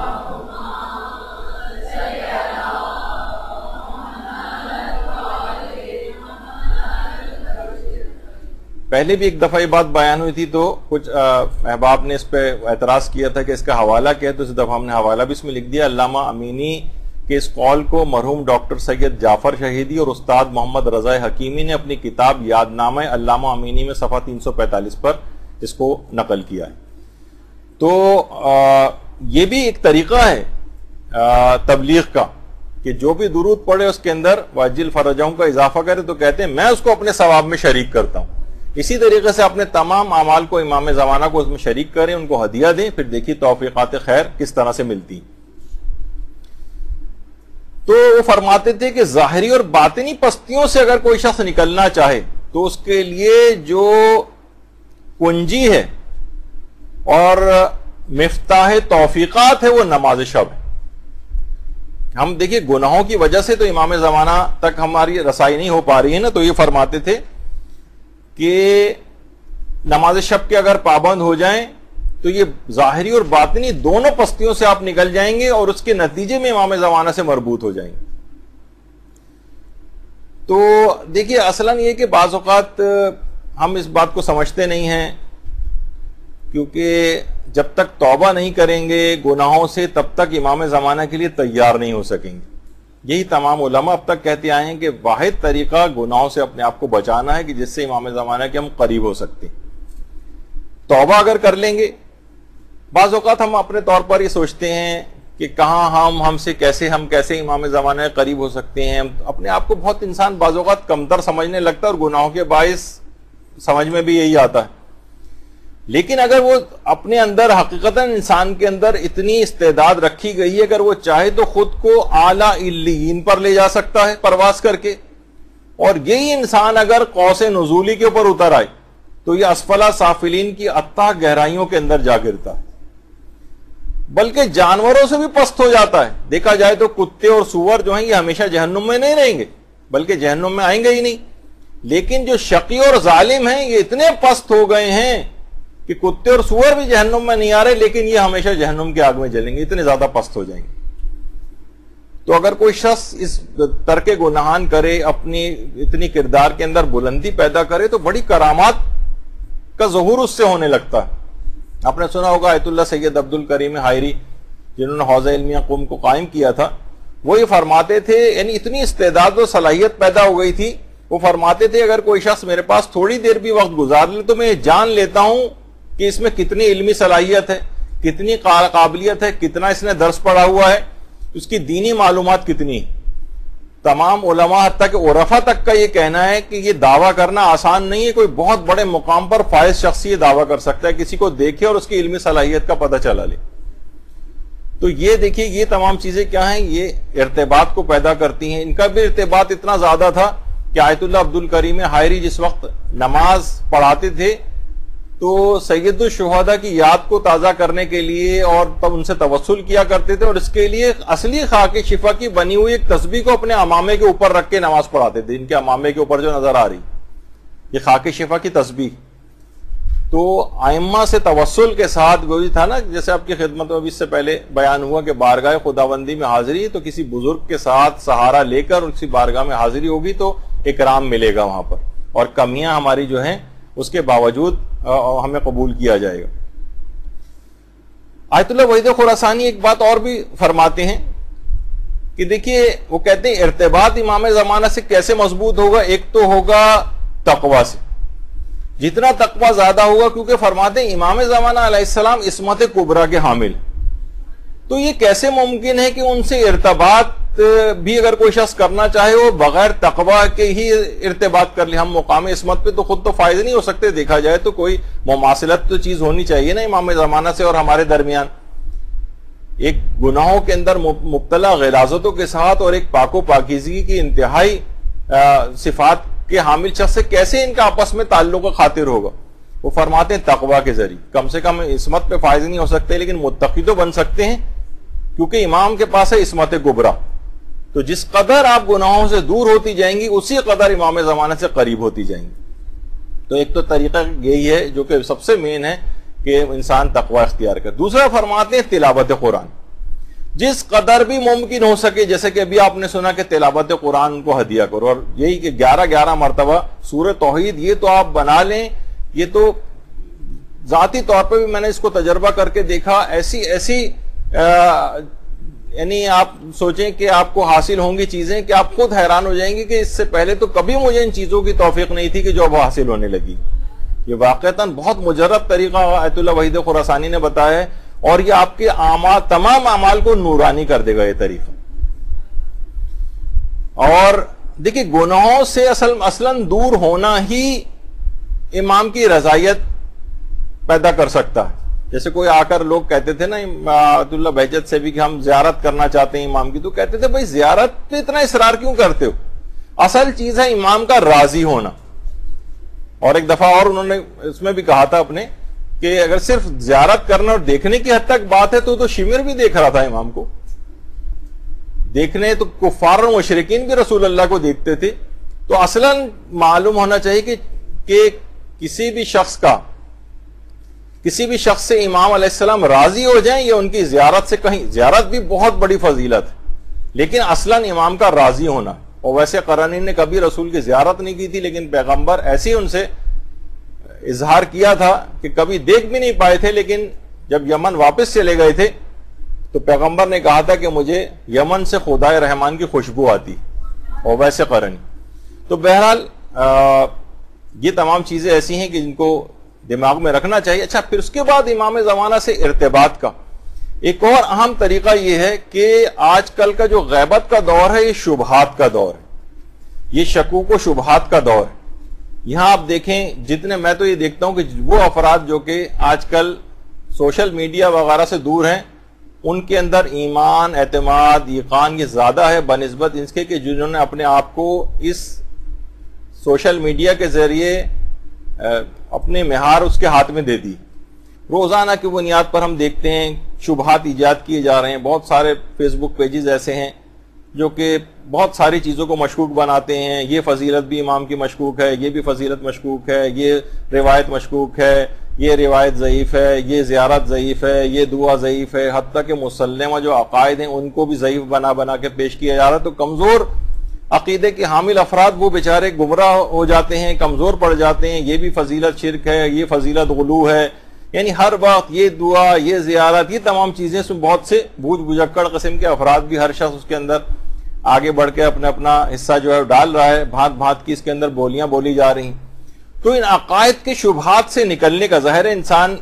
Speaker 1: پہلے بھی ایک دفعہ یہ بات بیان ہوئی تھی تو کچھ احباب نے اس پہ اعتراض کیا تھا کہ اس کا حوالہ کیا ہے، تو اس دفعہ ہم نے حوالہ بھی اس میں لکھ دیا. علامہ امینی کے اس قول کو مرحوم ڈاکٹر سید جعفر شہیدی اور استاد محمد رضا حکیمی نے اپنی کتاب یادنامہ علامہ امینی میں صفحہ تین سو پینتالیس پر اس کو نقل کیا ہے. تو یہ بھی ایک طریقہ ہے تبلیغ کا کہ جو بھی درود پڑھے اس کے اندر واجل فرجاؤں کا اضافہ کرے تو کہتے ہیں میں اس کو اپنے ثواب میں شریک کرتا ہوں. اسی طریقے سے اپنے تمام اعمال کو امام زمانہ کو اس میں شریک کریں، ان کو ہدیہ دیں، پھر دیکھیے توفیقات خیر کس طرح سے ملتی. تو وہ فرماتے تھے کہ ظاہری اور باطنی پستیوں سے اگر کوئی شخص نکلنا چاہے تو اس کے لیے جو کنجی ہے اور مفتاح توفیقات ہے وہ نماز شب ہے. ہم دیکھیے گناہوں کی وجہ سے تو امام زمانہ تک ہماری رسائی نہیں ہو پا رہی ہے نا، تو یہ فرماتے تھے کہ نماز شب کے اگر پابند ہو جائیں تو یہ ظاہری اور باطنی دونوں پستیوں سے آپ نکل جائیں گے اور اس کے نتیجے میں امام زمانہ سے مربوط ہو جائیں گے. تو دیکھیے اصلاً یہ کہ بعض اوقات ہم اس بات کو سمجھتے نہیں ہیں، کیونکہ جب تک توبہ نہیں کریں گے گناہوں سے تب تک امام زمانہ کے لیے تیار نہیں ہو سکیں گے. یہی تمام علماء اب تک کہتے آئے ہیں کہ واحد طریقہ گناہوں سے اپنے آپ کو بچانا ہے کہ جس سے امام زمانہ کے ہم قریب ہو سکتے ہیں. توبہ اگر کر لیں گے، بعض اوقات ہم اپنے طور پر یہ سوچتے ہیں کہ کہاں ہم ہم سے کیسے ہم کیسے امام زمانہ کے قریب ہو سکتے ہیں. اپنے آپ کو بہت انسان بعض اوقات کمتر سمجھنے لگتا ہے اور گناہوں کے باعث سمجھ میں بھی یہی آتا ہے. لیکن اگر وہ اپنے اندر حقیقتاً انسان کے اندر اتنی استعداد رکھی گئی ہے، اگر وہ چاہے تو خود کو اعلیٰ علیین پر لے جا سکتا ہے پرواز کر کے، اور یہی انسان اگر قوس نزولی کے اوپر اتر آئے تو یہ اسفلا سافلین کی اتھاہ گہرائیوں کے اندر جا گرتا ہے، بلکہ جانوروں سے بھی پست ہو جاتا ہے. دیکھا جائے تو کتے اور سور جو ہیں یہ ہمیشہ جہنم میں نہیں رہیں گے، بلکہ جہنم میں آئیں گے ہی نہیں. لیکن جو شقی اور ظالم ہیں یہ اتنے پست ہو گئے ہیں کہ کتے اور سور بھی جہنم میں نہیں آ رہے، لیکن یہ ہمیشہ جہنم کی آگ میں جلیں گے، اتنے زیادہ پست ہو جائیں گے. تو اگر کوئی شخص اس ترک گناہان کرے، اپنی اتنی کردار کے اندر بلندی پیدا کرے تو بڑی کرامات کا ظہور اس سے ہونے لگتا ہے. آپ نے سنا ہوگا آیت اللہ سید عبد الکریم حائری جنہوں نے حوزہ علمیہ قم کو قائم کیا تھا، وہ یہ فرماتے تھے، یعنی اتنی استعداد و صلاحیت پیدا ہو گئی تھی، وہ فرماتے تھے اگر کوئی شخص میرے پاس تھوڑی دیر بھی وقت گزار لے تو میں جان لیتا ہوں کہ اس میں کتنی علمی صلاحیت ہے، کتنی قابلیت ہے، کتنا اس نے درس پڑھا ہوا ہے، اس کی دینی معلومات کتنی. تمام علماء حتیٰ کہ عرفا تک کا یہ کہنا ہے کہ یہ دعویٰ کرنا آسان نہیں ہے. کوئی بہت بڑے مقام پر فائز شخص یہ دعویٰ کر سکتا ہے، کسی کو دیکھے اور اس کی علمی صلاحیت کا پتہ چلا لے. تو یہ دیکھیے یہ تمام چیزیں کیا ہیں، یہ ارتباط کو پیدا کرتی ہیں. ان کا بھی ارتباط اتنا زیادہ تھا کہ آیت اللہ عبد الکریم حائری جس وقت نماز پڑھاتے تھے تو سید الشہداء کی یاد کو تازہ کرنے کے لیے اور تب ان سے توسل کیا کرتے تھے، اور اس کے لیے اصلی خاک شفا کی بنی ہوئی ایک تسبیح کو اپنے امامے کے اوپر رکھ کے نماز پڑھاتے تھے. ان کے امامے کے اوپر جو نظر آ رہی یہ خاک شفا کی تسبیح. تو ائمہ سے توسل کے ساتھ وہی تھا نا، جیسے آپ کی خدمت میں بھی اس سے پہلے بیان ہوا کہ بارگاہ خداوندی میں حاضری تو کسی بزرگ کے ساتھ سہارا لے کر اسی بارگاہ میں حاضری ہوگی تو اکرام ملے گا وہاں پر، اور کمیاں ہماری جو ہیں اس کے باوجود ہمیں قبول کیا جائے گا. آیت اللہ وحید خراسانی ایک بات اور بھی فرماتے ہیں کہ دیکھیے وہ کہتے ہیں ارتباط امام زمانہ سے کیسے مضبوط ہوگا. ایک تو ہوگا تقوی سے، جتنا تقوی زیادہ ہوگا، کیونکہ فرماتے ہیں امام زمانہ علیہ السلام عصمت کبریٰ کے حامل، تو یہ کیسے ممکن ہے کہ ان سے ارتباط بھی اگر کوئی شخص کرنا چاہے وہ بغیر تقوی کے ہی ارتباط کر لے. ہم مقام عصمت پہ تو خود تو فائز نہیں ہو سکتے، دیکھا جائے تو کوئی مماثلت تو چیز ہونی چاہیے نا امام زمانہ سے اور ہمارے درمیان. ایک گناہوں کے اندر مبتلا غلاظتوں کے ساتھ اور ایک پاک و پاکیزگی کی انتہائی صفات کے حامل شخص سے کیسے ان کا آپس میں تعلق و خاطر ہوگا. وہ فرماتے ہیں تقوی کے ذریعے. کم سے کم عصمت پہ فائز نہیں ہو سکتے لیکن متقی تو بن سکتے ہیں. کیونکہ امام کے پاس ہے عصمت کبریٰ. تو جس قدر آپ گناہوں سے دور ہوتی جائیں گی اسی قدر امام زمانہ سے قریب ہوتی جائیں گی. تو ایک تو طریقہ یہی ہے جو کہ سب سے مین ہے کہ انسان تقوی اختیار کرے. دوسرا فرماتے ہیں تلاوت قرآن. جس قدر بھی ممکن ہو سکے, جیسے کہ ابھی آپ نے سنا کہ تلاوت قرآن کو ہدیہ کرو, اور یہی کہ گیارہ گیارہ مرتبہ سورہ توحید, یہ تو آپ بنا لیں. یہ تو ذاتی طور پہ بھی میں نے اس کو تجربہ کر کے دیکھا, ایسی ایسی یعنی آپ سوچیں کہ آپ کو حاصل ہوں گی چیزیں کہ آپ خود حیران ہو جائیں گے کہ اس سے پہلے تو کبھی مجھے ان چیزوں کی توفیق نہیں تھی کہ جو اب حاصل ہونے لگی. یہ واقعتاً بہت مجرب طریقہ آیت اللہ وحید خراسانی نے بتایا ہے, اور یہ آپ کے اعمال, تمام اعمال کو نورانی کر دے گا یہ طریقہ. اور دیکھیں گناہوں سے اصل اصلاً دور ہونا ہی امام کی رضائیت پیدا کر سکتا ہے. جیسے کوئی آ کر لوگ کہتے تھے نا آیت اللہ بہجت سے بھی کہ ہم زیارت کرنا چاہتے ہیں امام کی, تو کہتے تھے بھائی زیارت پہ اتنا اصرار کیوں کرتے ہو, اصل چیز ہے امام کا راضی ہونا. اور ایک دفعہ اور انہوں نے اس میں بھی کہا تھا اپنے کہ اگر صرف زیارت کرنا اور دیکھنے کی حد تک بات ہے تو تو شمر بھی دیکھ رہا تھا امام کو. دیکھنے تو کفار و مشرکین بھی رسول اللہ کو دیکھتے تھے. تو اصلاً معلوم ہونا چاہیے کہ کہ کسی بھی شخص کا کسی بھی شخص سے امام علیہ السلام راضی ہو جائیں یا ان کی زیارت سے کہیں, زیارت بھی بہت بڑی فضیلت ہے, لیکن اصلاً امام کا راضی ہونا. اور ویسے قرنین نے کبھی رسول کی زیارت نہیں کی تھی, لیکن پیغمبر ایسے ہی ان سے اظہار کیا تھا کہ کبھی دیکھ بھی نہیں پائے تھے, لیکن جب یمن واپس چلے گئے تھے تو پیغمبر نے کہا تھا کہ مجھے یمن سے خدائے رحمان کی خوشبو آتی, اور ویسے قرنی. تو بہرحال یہ تمام چیزیں ایسی ہیں کہ جن کو دماغ میں رکھنا چاہیے. اچھا, پھر اس کے بعد امام زمانہ سے ارتباط کا ایک اور اہم طریقہ یہ ہے کہ آج کل کا جو غیبت کا دور ہے یہ شبہات کا دور ہے, یہ شکوک و شبہات کا دور ہے. یہاں آپ دیکھیں جتنے, میں تو یہ دیکھتا ہوں کہ وہ افراد جو کہ آج کل سوشل میڈیا وغیرہ سے دور ہیں, ان کے اندر ایمان, اعتماد, یقین یہ زیادہ ہے بنسبت اس کے کہ جنہوں نے اپنے آپ کو اس سوشل میڈیا کے ذریعے اپنے مہار اس کے ہاتھ میں دے دی. روزانہ کی بنیاد پر ہم دیکھتے ہیں شبہات ایجاد کیے جا رہے ہیں. بہت سارے فیس بک پیجز ایسے ہیں جو کہ بہت ساری چیزوں کو مشکوک بناتے ہیں. یہ فضیلت بھی امام کی مشکوک ہے, یہ بھی فضیلت مشکوک ہے, یہ روایت مشکوک ہے, یہ روایت ضعیف ہے, یہ زیارت ضعیف ہے, یہ دعا ضعیف ہے, حتیٰ کہ مسلمہ جو عقائد ہیں ان کو بھی ضعیف بنا بنا کے پیش کیا جا رہا ہے. تو کمزور عقیدے کے حامل افراد وہ بیچارے گمراہ ہو جاتے ہیں, کمزور پڑ جاتے ہیں. یہ بھی فضیلت شرک ہے, یہ فضیلت غلو ہے, یعنی ہر وقت یہ دعا, یہ زیارت, یہ تمام چیزیں اس میں بہت سے بوجھ بجکڑ قسم کے افراد بھی, ہر شخص اس کے اندر آگے بڑھ کے اپنا اپنا حصہ جو ہے ڈال رہا ہے. بھانت بھانت کی اس کے اندر بولیاں بولی جا رہی ہیں. تو ان عقائد کے شبہات سے نکلنے کا ظاہر انسان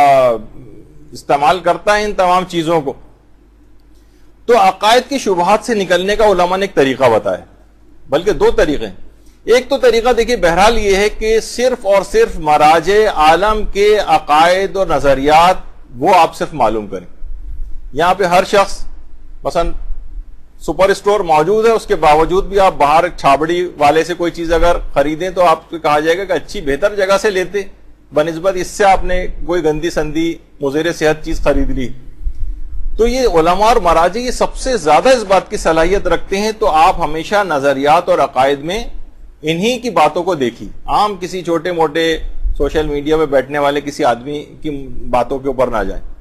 Speaker 1: استعمال کرتا ہے ان تمام چیزوں کو. تو عقائد کی شبہات سے نکلنے کا علماء نے ایک طریقہ بتایا, بلکہ دو طریقے ہیں. ایک تو طریقہ دیکھیے بہرحال یہ ہے کہ صرف اور صرف مراجع عالم کے عقائد اور نظریات وہ آپ صرف معلوم کریں. یہاں پہ ہر شخص مثلا سپر اسٹور موجود ہے, اس کے باوجود بھی آپ باہر چھابڑی والے سے کوئی چیز اگر خریدیں تو آپ کو کہا جائے گا کہ اچھی بہتر جگہ سے لیتے, بنسبت اس سے آپ نے کوئی گندی سندی مضر صحت چیز خرید لی. تو یہ علماء اور مراجع یہ سب سے زیادہ اس بات کی صلاحیت رکھتے ہیں. تو آپ ہمیشہ نظریات اور عقائد میں انہی کی باتوں کو دیکھیں, عام کسی چھوٹے موٹے سوشل میڈیا میں بیٹھنے والے کسی آدمی کی باتوں کے اوپر نہ جائیں.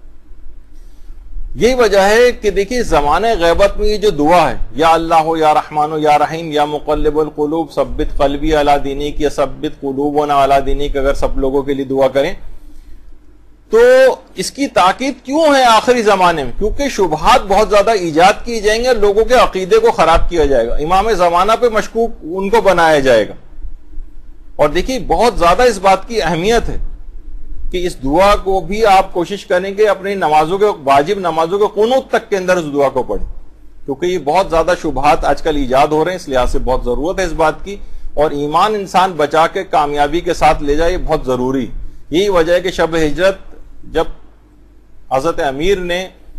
Speaker 1: یہی وجہ ہے کہ دیکھیے زمانہ غیبت میں یہ جو دعا ہے, یا اللہ ہو یا رحمان ہو یا رحیم یا مقلب القلوب ثبت قلبی علی دینک یا ثبت قلوبنا علی دینک, اگر سب لوگوں کے لیے دعا کریں تو اس کی تاکید کیوں ہے آخری زمانے میں؟ کیونکہ شبہات بہت زیادہ ایجاد کیے جائیں گے, لوگوں کے عقیدے کو خراب کیا جائے گا, امام زمانہ پہ مشکوک ان کو بنایا جائے گا. اور دیکھیے بہت زیادہ اس بات کی اہمیت ہے کہ اس دعا کو بھی آپ کوشش کریں کہ اپنی نمازوں کے واجب نمازوں کے قنوت تک کے اندر اس دعا کو پڑھیں, کیونکہ یہ بہت زیادہ شبہات آج کل ایجاد ہو رہے ہیں. اس لحاظ سے بہت ضرورت ہے اس بات کی, اور ایمان انسان بچا کے کامیابی کے ساتھ لے جائے, یہ بہت ضروری. یہی وجہ ہے کہ شب ہجرت جب حضرت امیر نے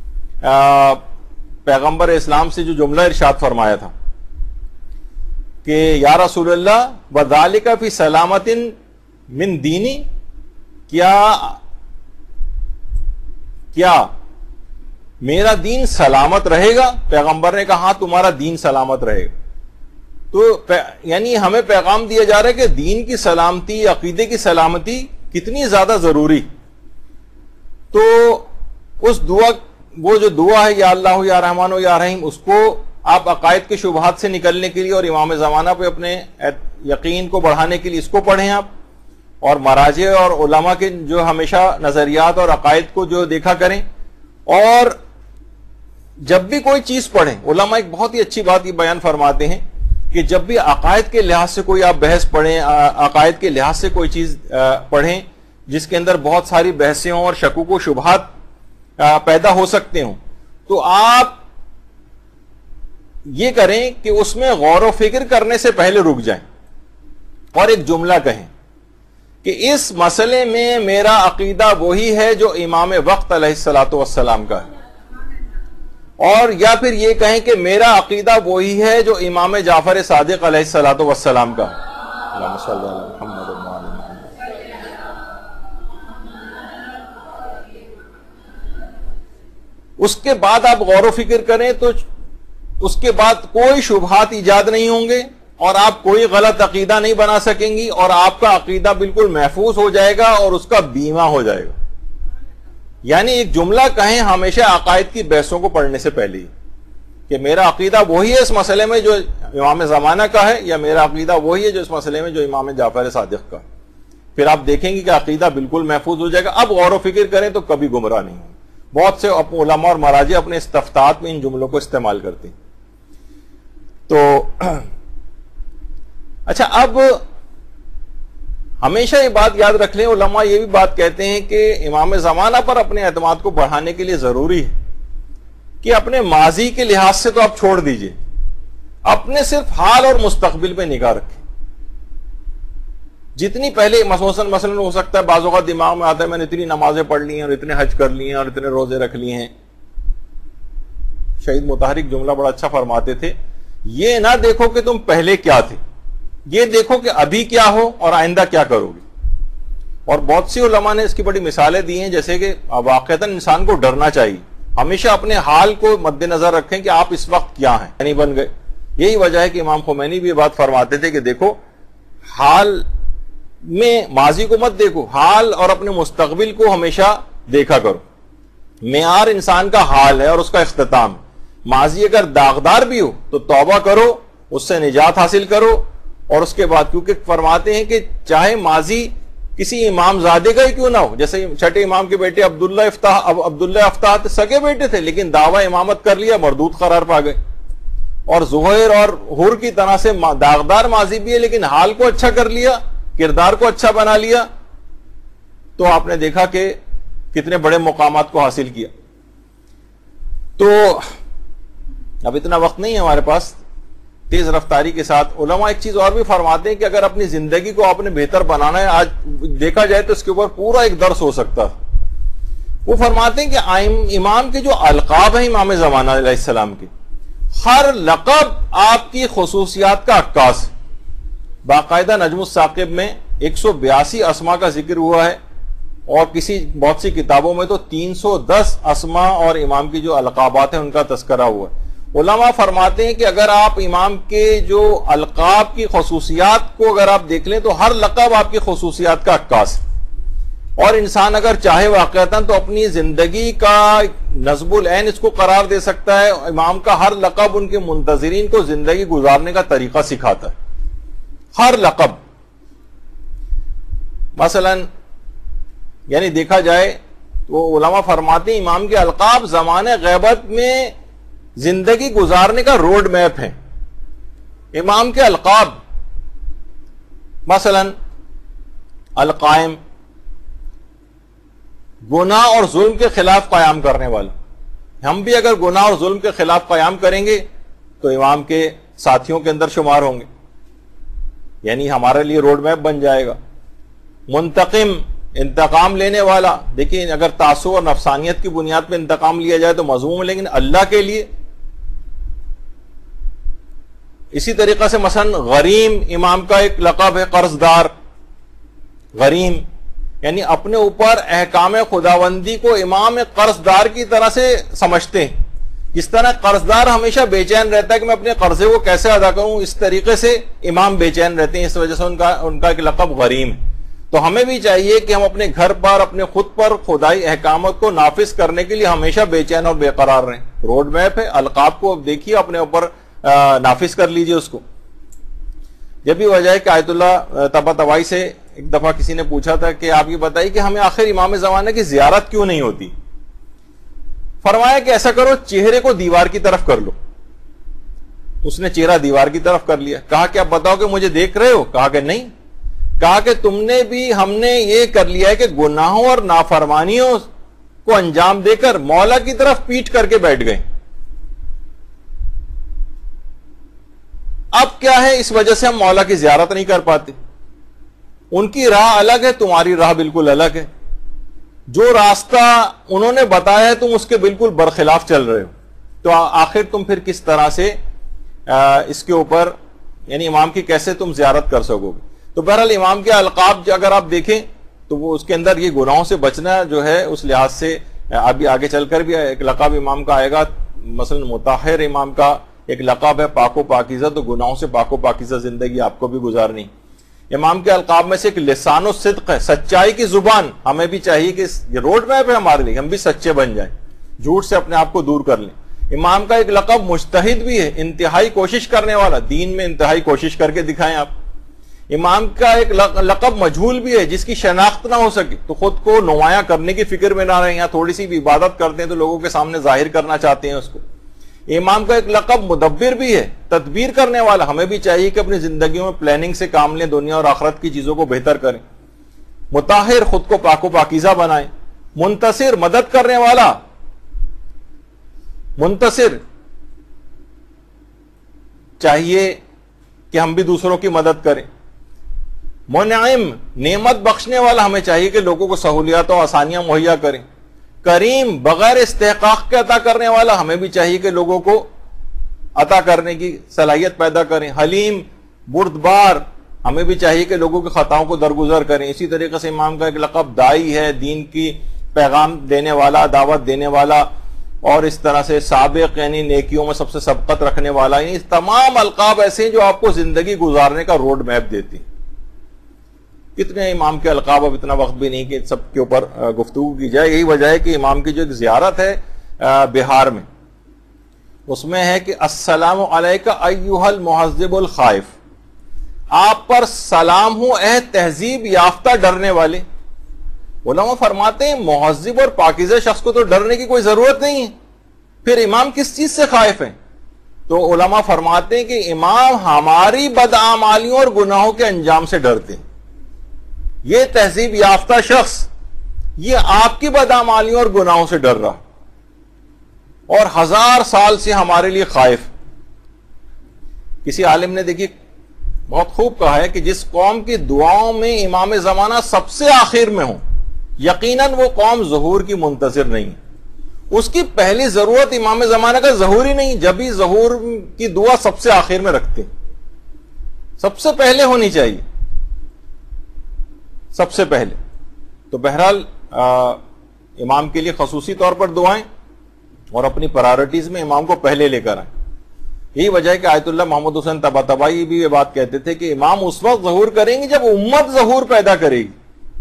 Speaker 1: پیغمبر اسلام سے جو جملہ ارشاد فرمایا تھا کہ یا رسول اللہ وذالک فی سلامت من دینی, کیا کیا میرا دین سلامت رہے گا؟ پیغمبر نے کہا ہاں تمہارا دین سلامت رہے گا. تو یعنی ہمیں پیغام دیا جا رہا ہے کہ دین کی سلامتی، عقیدے کی سلامتی کتنی زیادہ ضروری. تو اس دعا، وہ جو دعا ہے یا اللہ یا رحمان یا رحیم، اس کو آپ عقائد کے شبہات سے نکلنے کے لیے اور امام زمانہ پہ اپنے یقین کو بڑھانے کے لیے اس کو پڑھیں آپ، اور مراجع اور علماء کے جو ہمیشہ نظریات اور عقائد کو جو دیکھا کریں. اور جب بھی کوئی چیز پڑھیں، علماء ایک بہت ہی اچھی بات یہ بیان فرماتے ہیں کہ جب بھی عقائد کے لحاظ سے کوئی آپ بحث پڑھیں، عقائد کے لحاظ سے کوئی چیز پڑھیں جس کے اندر بہت ساری بحثیں ہوں اور شکوک و شبہات پیدا ہو سکتے ہوں، تو آپ یہ کریں کہ اس میں غور و فکر کرنے سے پہلے رک جائیں اور ایک جملہ کہیں کہ اس مسئلے میں میرا عقیدہ وہی ہے جو امام وقت علیہ الصلوۃ والسلام کا ہے، اور یا پھر یہ کہیں کہ میرا عقیدہ وہی ہے جو امام جعفر صادق علیہ الصلوۃ والسلام کا ہے. اللہم صلی علی محمد و علی محمد. اس کے بعد آپ غور و فکر کریں تو اس کے بعد کوئی شبہات ایجاد نہیں ہوں گے اور آپ کوئی غلط عقیدہ نہیں بنا سکیں گی، اور آپ کا عقیدہ بالکل محفوظ ہو جائے گا اور اس کا بیمہ ہو جائے گا. یعنی ایک جملہ کہیں ہمیشہ عقائد کی بحثوں کو پڑھنے سے پہلے ہی کہ میرا عقیدہ وہی ہے اس مسئلے میں جو امام زمانہ کا ہے، یا میرا عقیدہ وہی ہے جو اس مسئلے میں جو امام جعفر صادق کا. پھر آپ دیکھیں گے کہ عقیدہ بالکل محفوظ ہو جائے گا. اب غور و فکر کریں تو کبھی گمراہ نہیں ہوں. بہت سے علماء اور مراجع اپنے استفتاحات میں ان جملوں کو استعمال کرتے ہیں. تو اچھا، اب ہمیشہ یہ بات یاد رکھ لیں، علماء یہ بھی بات کہتے ہیں کہ امام زمانہ پر اپنے اعتماد کو بڑھانے کے لیے ضروری ہے کہ اپنے ماضی کے لحاظ سے تو آپ چھوڑ دیجئے، اپنے صرف حال اور مستقبل پہ نگاہ رکھیں. جتنی پہلے مثلاً مثلاً ہو سکتا ہے بعض اوقات دماغ میں آتا ہے میں نے اتنی نمازیں پڑھ لی ہیں اور اتنے حج کر لیے ہیں اور اتنے روزے رکھ لیے ہیں. شہید مطہر جملہ بڑا اچھا فرماتے تھے، یہ نہ دیکھو کہ تم پہلے کیا تھے، یہ دیکھو کہ ابھی کیا ہو اور آئندہ کیا کرو گے. اور بہت سی علماء نے اس کی بڑی مثالیں دی ہیں، جیسے کہ واقعتاً انسان کو ڈرنا چاہیے، ہمیشہ اپنے حال کو مد نظر رکھیں کہ آپ اس وقت کیا ہیں، نہیں بن گئے. یہی وجہ ہے کہ امام خمینی بھی یہ بات فرماتے تھے کہ دیکھو حال میں ماضی کو مت دیکھو، حال اور اپنے مستقبل کو ہمیشہ دیکھا کرو. معیار انسان کا حال ہے اور اس کا اختتام. ماضی اگر داغدار بھی ہو تو توبہ کرو، اس سے نجات حاصل کرو، اور اس کے بعد کیونکہ فرماتے ہیں کہ چاہے ماضی کسی امام زادے کا ہی کیوں نہ ہو، جیسے چھٹے امام کے بیٹے عبداللہ افتاح عبداللہ افتاح سگے بیٹے تھے لیکن دعوی امامت کر لیا، مردود قرار پا گئے. اور زہیر اور حر کی طرح سے داغدار ماضی بھی ہے لیکن حال کو اچھا کر لیا، کردار کو اچھا بنا لیا، تو آپ نے دیکھا کہ کتنے بڑے مقامات کو حاصل کیا. تو اب اتنا وقت نہیں ہے ہمارے پاس، تیز رفتاری کے ساتھ علماء ایک چیز اور بھی فرماتے ہیں کہ اگر اپنی زندگی کو آپ نے بہتر بنانا ہے، آج دیکھا جائے تو اس کے اوپر پورا ایک درس ہو سکتا ہے. وہ فرماتے ہیں کہ امام کے جو القاب ہیں امام زمانہ علیہ السلام کے، ہر لقب آپ کی خصوصیات کا عکاس. باقاعدہ نجم الثاقب میں ایک سو بیاسی اسما کا ذکر ہوا ہے، اور کسی بہت سی کتابوں میں تو تین سو دس اسما اور امام کی جو القابات ہیں ان کا تذکرہ ہوا ہے. علماء فرماتے ہیں کہ اگر آپ امام کے جو القاب کی خصوصیات کو اگر آپ دیکھ لیں تو ہر لقب آپ کی خصوصیات کا عکاس ہے. اور انسان اگر چاہے واقعتاً تو اپنی زندگی کا نصب العین اس کو قرار دے سکتا ہے. امام کا ہر لقب ان کے منتظرین کو زندگی گزارنے کا طریقہ سکھاتا ہے، ہر لقب. مثلا یعنی دیکھا جائے تو علماء فرماتے ہیں امام کے القاب زمانہ غیبت میں زندگی گزارنے کا روڈ میپ ہے. امام کے القاب مثلا القائم، گناہ اور ظلم کے خلاف قیام کرنے والا. ہم بھی اگر گناہ اور ظلم کے خلاف قیام کریں گے تو امام کے ساتھیوں کے اندر شمار ہوں گے، یعنی ہمارے لیے روڈ میپ بن جائے گا. منتقم، انتقام لینے والا. دیکھیں اگر تعصب اور نفسانیت کی بنیاد پہ انتقام لیا جائے تو مذموم، لیکن اللہ کے لیے. اسی طریقہ سے مثلا غریم امام کا ایک لقب ہے، قرض دار، غریم. یعنی اپنے اوپر احکام خداوندی کو امام قرض دار کی طرح سے سمجھتے ہیں. جس طرح قرض دار ہمیشہ بے چین رہتا ہے کہ میں اپنے قرضے کو کیسے ادا کروں، اس طریقے سے امام بے چین رہتے ہیں. اس وجہ سے ان کا ان کا ایک لقب غریم ہے. تو ہمیں بھی چاہیے کہ ہم اپنے گھر پر اپنے خود پر خدائی احکامات کو نافذ کرنے کے لیے ہمیشہ بے چین اور بے قرار رہیں. روڈ میپ ہے، القاب کو دیکھیے، اپنے اوپر نافذ کر لیجئے اس کو. یہ بھی وجہ ہے کہ آیت اللہ طباطبائی سے ایک دفعہ کسی نے پوچھا تھا کہ آپ یہ بتائیے کہ ہمیں آخر امام زمانے کی زیارت کیوں نہیں ہوتی؟ فرمایا کہ ایسا کرو، چہرے کو دیوار کی طرف کر لو. اس نے چہرہ دیوار کی طرف کر لیا. کہا کہ اب بتاؤ کہ مجھے دیکھ رہے ہو؟ کہا کہ نہیں. کہا کہ تم نے بھی ہم نے یہ کر لیا ہے کہ گناہوں اور نافرمانیوں کو انجام دے کر مولا کی طرف پیٹ کر کے بیٹھ گئے. اب کیا ہے، اس وجہ سے ہم مولا کی زیارت نہیں کر پاتے. ان کی راہ الگ ہے، تمہاری راہ بالکل الگ ہے. جو راستہ انہوں نے بتایا ہے تم اس کے بالکل برخلاف چل رہے ہو. تو آخر تم پھر کس طرح سے اس کے اوپر یعنی امام کی کیسے تم زیارت کر سکو گے؟ تو بہرحال امام کے القاب اگر آپ دیکھیں تو وہ اس کے اندر یہ گناہوں سے بچنا جو ہے اس لحاظ سے ابھی آگے چل کر بھی ایک لقب امام کا آئے گا. مثلا مطہر امام کا ایک لقب ہے پاک و پاکیزہ، تو گناہوں سے پاک و پاکیزہ زندگی آپ کو بھی گزارنی. امام کے القاب میں سے ایک لسان و صدق ہے، سچائی کی زبان. ہمیں بھی چاہیے کہ یہ روڈ میپ ہے ہمارے لیے، ہم بھی سچے بن جائیں، جھوٹ سے اپنے آپ کو دور کر لیں. امام کا ایک لقب مجتہد بھی ہے، انتہائی کوشش کرنے والا. دین میں انتہائی کوشش کر کے دکھائیں آپ. امام کا ایک لقب مجہول بھی ہے، جس کی شناخت نہ ہو سکے تو خود کو نمایاں کرنے کی فکر میں نہ رہیں. یہاں تھوڑی سی بھی عبادت کرتے ہیں تو لوگوں کے سامنے ظاہر کرنا چاہتے ہیں اس کو. امام کا ایک لقب مدبر بھی ہے، تدبیر کرنے والا. ہمیں بھی چاہیے کہ اپنی زندگیوں میں پلاننگ سے کام لیں، دنیا اور آخرت کی چیزوں کو بہتر کریں. مطہر، خود کو پاک و پاکیزہ بنائیں. منتصر، مدد کرنے والا. منتصر، چاہیے کہ ہم بھی دوسروں کی مدد کریں. منعم، نعمت بخشنے والا. ہمیں چاہیے کہ لوگوں کو سہولیات و آسانیاں مہیا کریں. کریم، بغیر استحقاق کے عطا کرنے والا. ہمیں بھی چاہیے کہ لوگوں کو عطا کرنے کی صلاحیت پیدا کریں. حلیم، بردبار. ہمیں بھی چاہیے کہ لوگوں کی خطاؤں کو درگزر کریں. اسی طریقے سے امام کا ایک لقب دائی ہے، دین کی پیغام دینے والا، دعوت دینے والا. اور اس طرح سے سابق، یعنی نیکیوں میں سب سے سبقت رکھنے والا. یعنی تمام القاب ایسے ہیں جو آپ کو زندگی گزارنے کا روڈ میپ دیتی. کتنے امام کے القاب، اب اتنا وقت بھی نہیں کہ سب کے اوپر گفتگو کی جائے. یہی وجہ ہے کہ امام کی جو ایک زیارت ہے بہار میں، اس میں ہے کہ السلام علیکہ ایھا المہذب الخائف. آپ پر سلام ہوں اے تہذیب یافتہ ڈرنے والے. علماء فرماتے ہیں مہذب اور پاکیزہ شخص کو تو ڈرنے کی کوئی ضرورت نہیں ہے، پھر امام کس چیز سے خائف ہیں؟ تو علماء فرماتے ہیں کہ امام ہماری بدعمالیوں اور گناہوں کے انجام سے ڈرتے ہیں. یہ تہذیب یافتہ شخص یہ آپ کی بدعمالیوں اور گناہوں سے ڈر رہا اور ہزار سال سے ہمارے لیے خائف. کسی عالم نے دیکھیے بہت خوب کہا ہے کہ جس قوم کی دعاؤں میں امام زمانہ سب سے آخر میں ہوں، یقیناً وہ قوم ظہور کی منتظر نہیں. اس کی پہلی ضرورت امام زمانہ کا ظہور ہی نہیں، جب ہی ظہور کی دعا سب سے آخر میں رکھتے، سب سے پہلے ہونی چاہیے، سب سے پہلے. تو بہرحال امام کے لیے خصوصی طور پر دعائیں اور اپنی پرائرٹیز میں امام کو پہلے لے کر آئیں. یہی وجہ ہے کہ آیت اللہ محمد حسین طباطبائی بھی یہ بات کہتے تھے کہ امام اس وقت ظہور کریں گے جب امت ظہور پیدا کرے گی.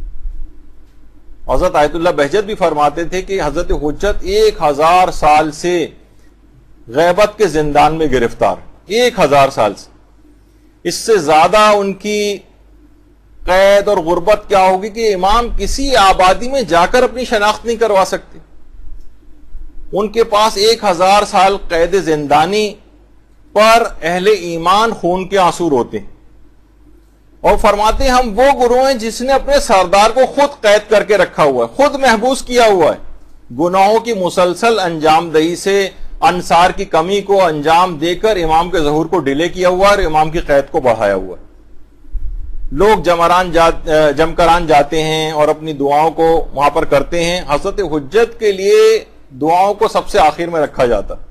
Speaker 1: حضرت آیت اللہ بہجت بھی فرماتے تھے کہ حضرت حجت ایک ہزار سال سے غیبت کے زندان میں گرفتار، ایک ہزار سال سے. اس سے زیادہ ان کی قید اور غربت کیا ہوگی کہ امام کسی آبادی میں جا کر اپنی شناخت نہیں کروا سکتے. ان کے پاس ایک ہزار سال قید زندانی پر اہل ایمان خون کے آنسو روتے ہیں اور فرماتے ہیں ہم وہ گروہ ہیں جس نے اپنے سردار کو خود قید کر کے رکھا ہوا ہے، خود محبوس کیا ہوا ہے. گناہوں کی مسلسل انجام دہی سے انصار کی کمی کو انجام دے کر امام کے ظہور کو ڈیلے کیا ہوا ہے اور امام کی قید کو بڑھایا ہوا ہے. لوگ جمران جات جمکران جاتے ہیں اور اپنی دعاؤں کو وہاں پر کرتے ہیں. حضرت حجت کے لیے دعاؤں کو سب سے آخر میں رکھا جاتا.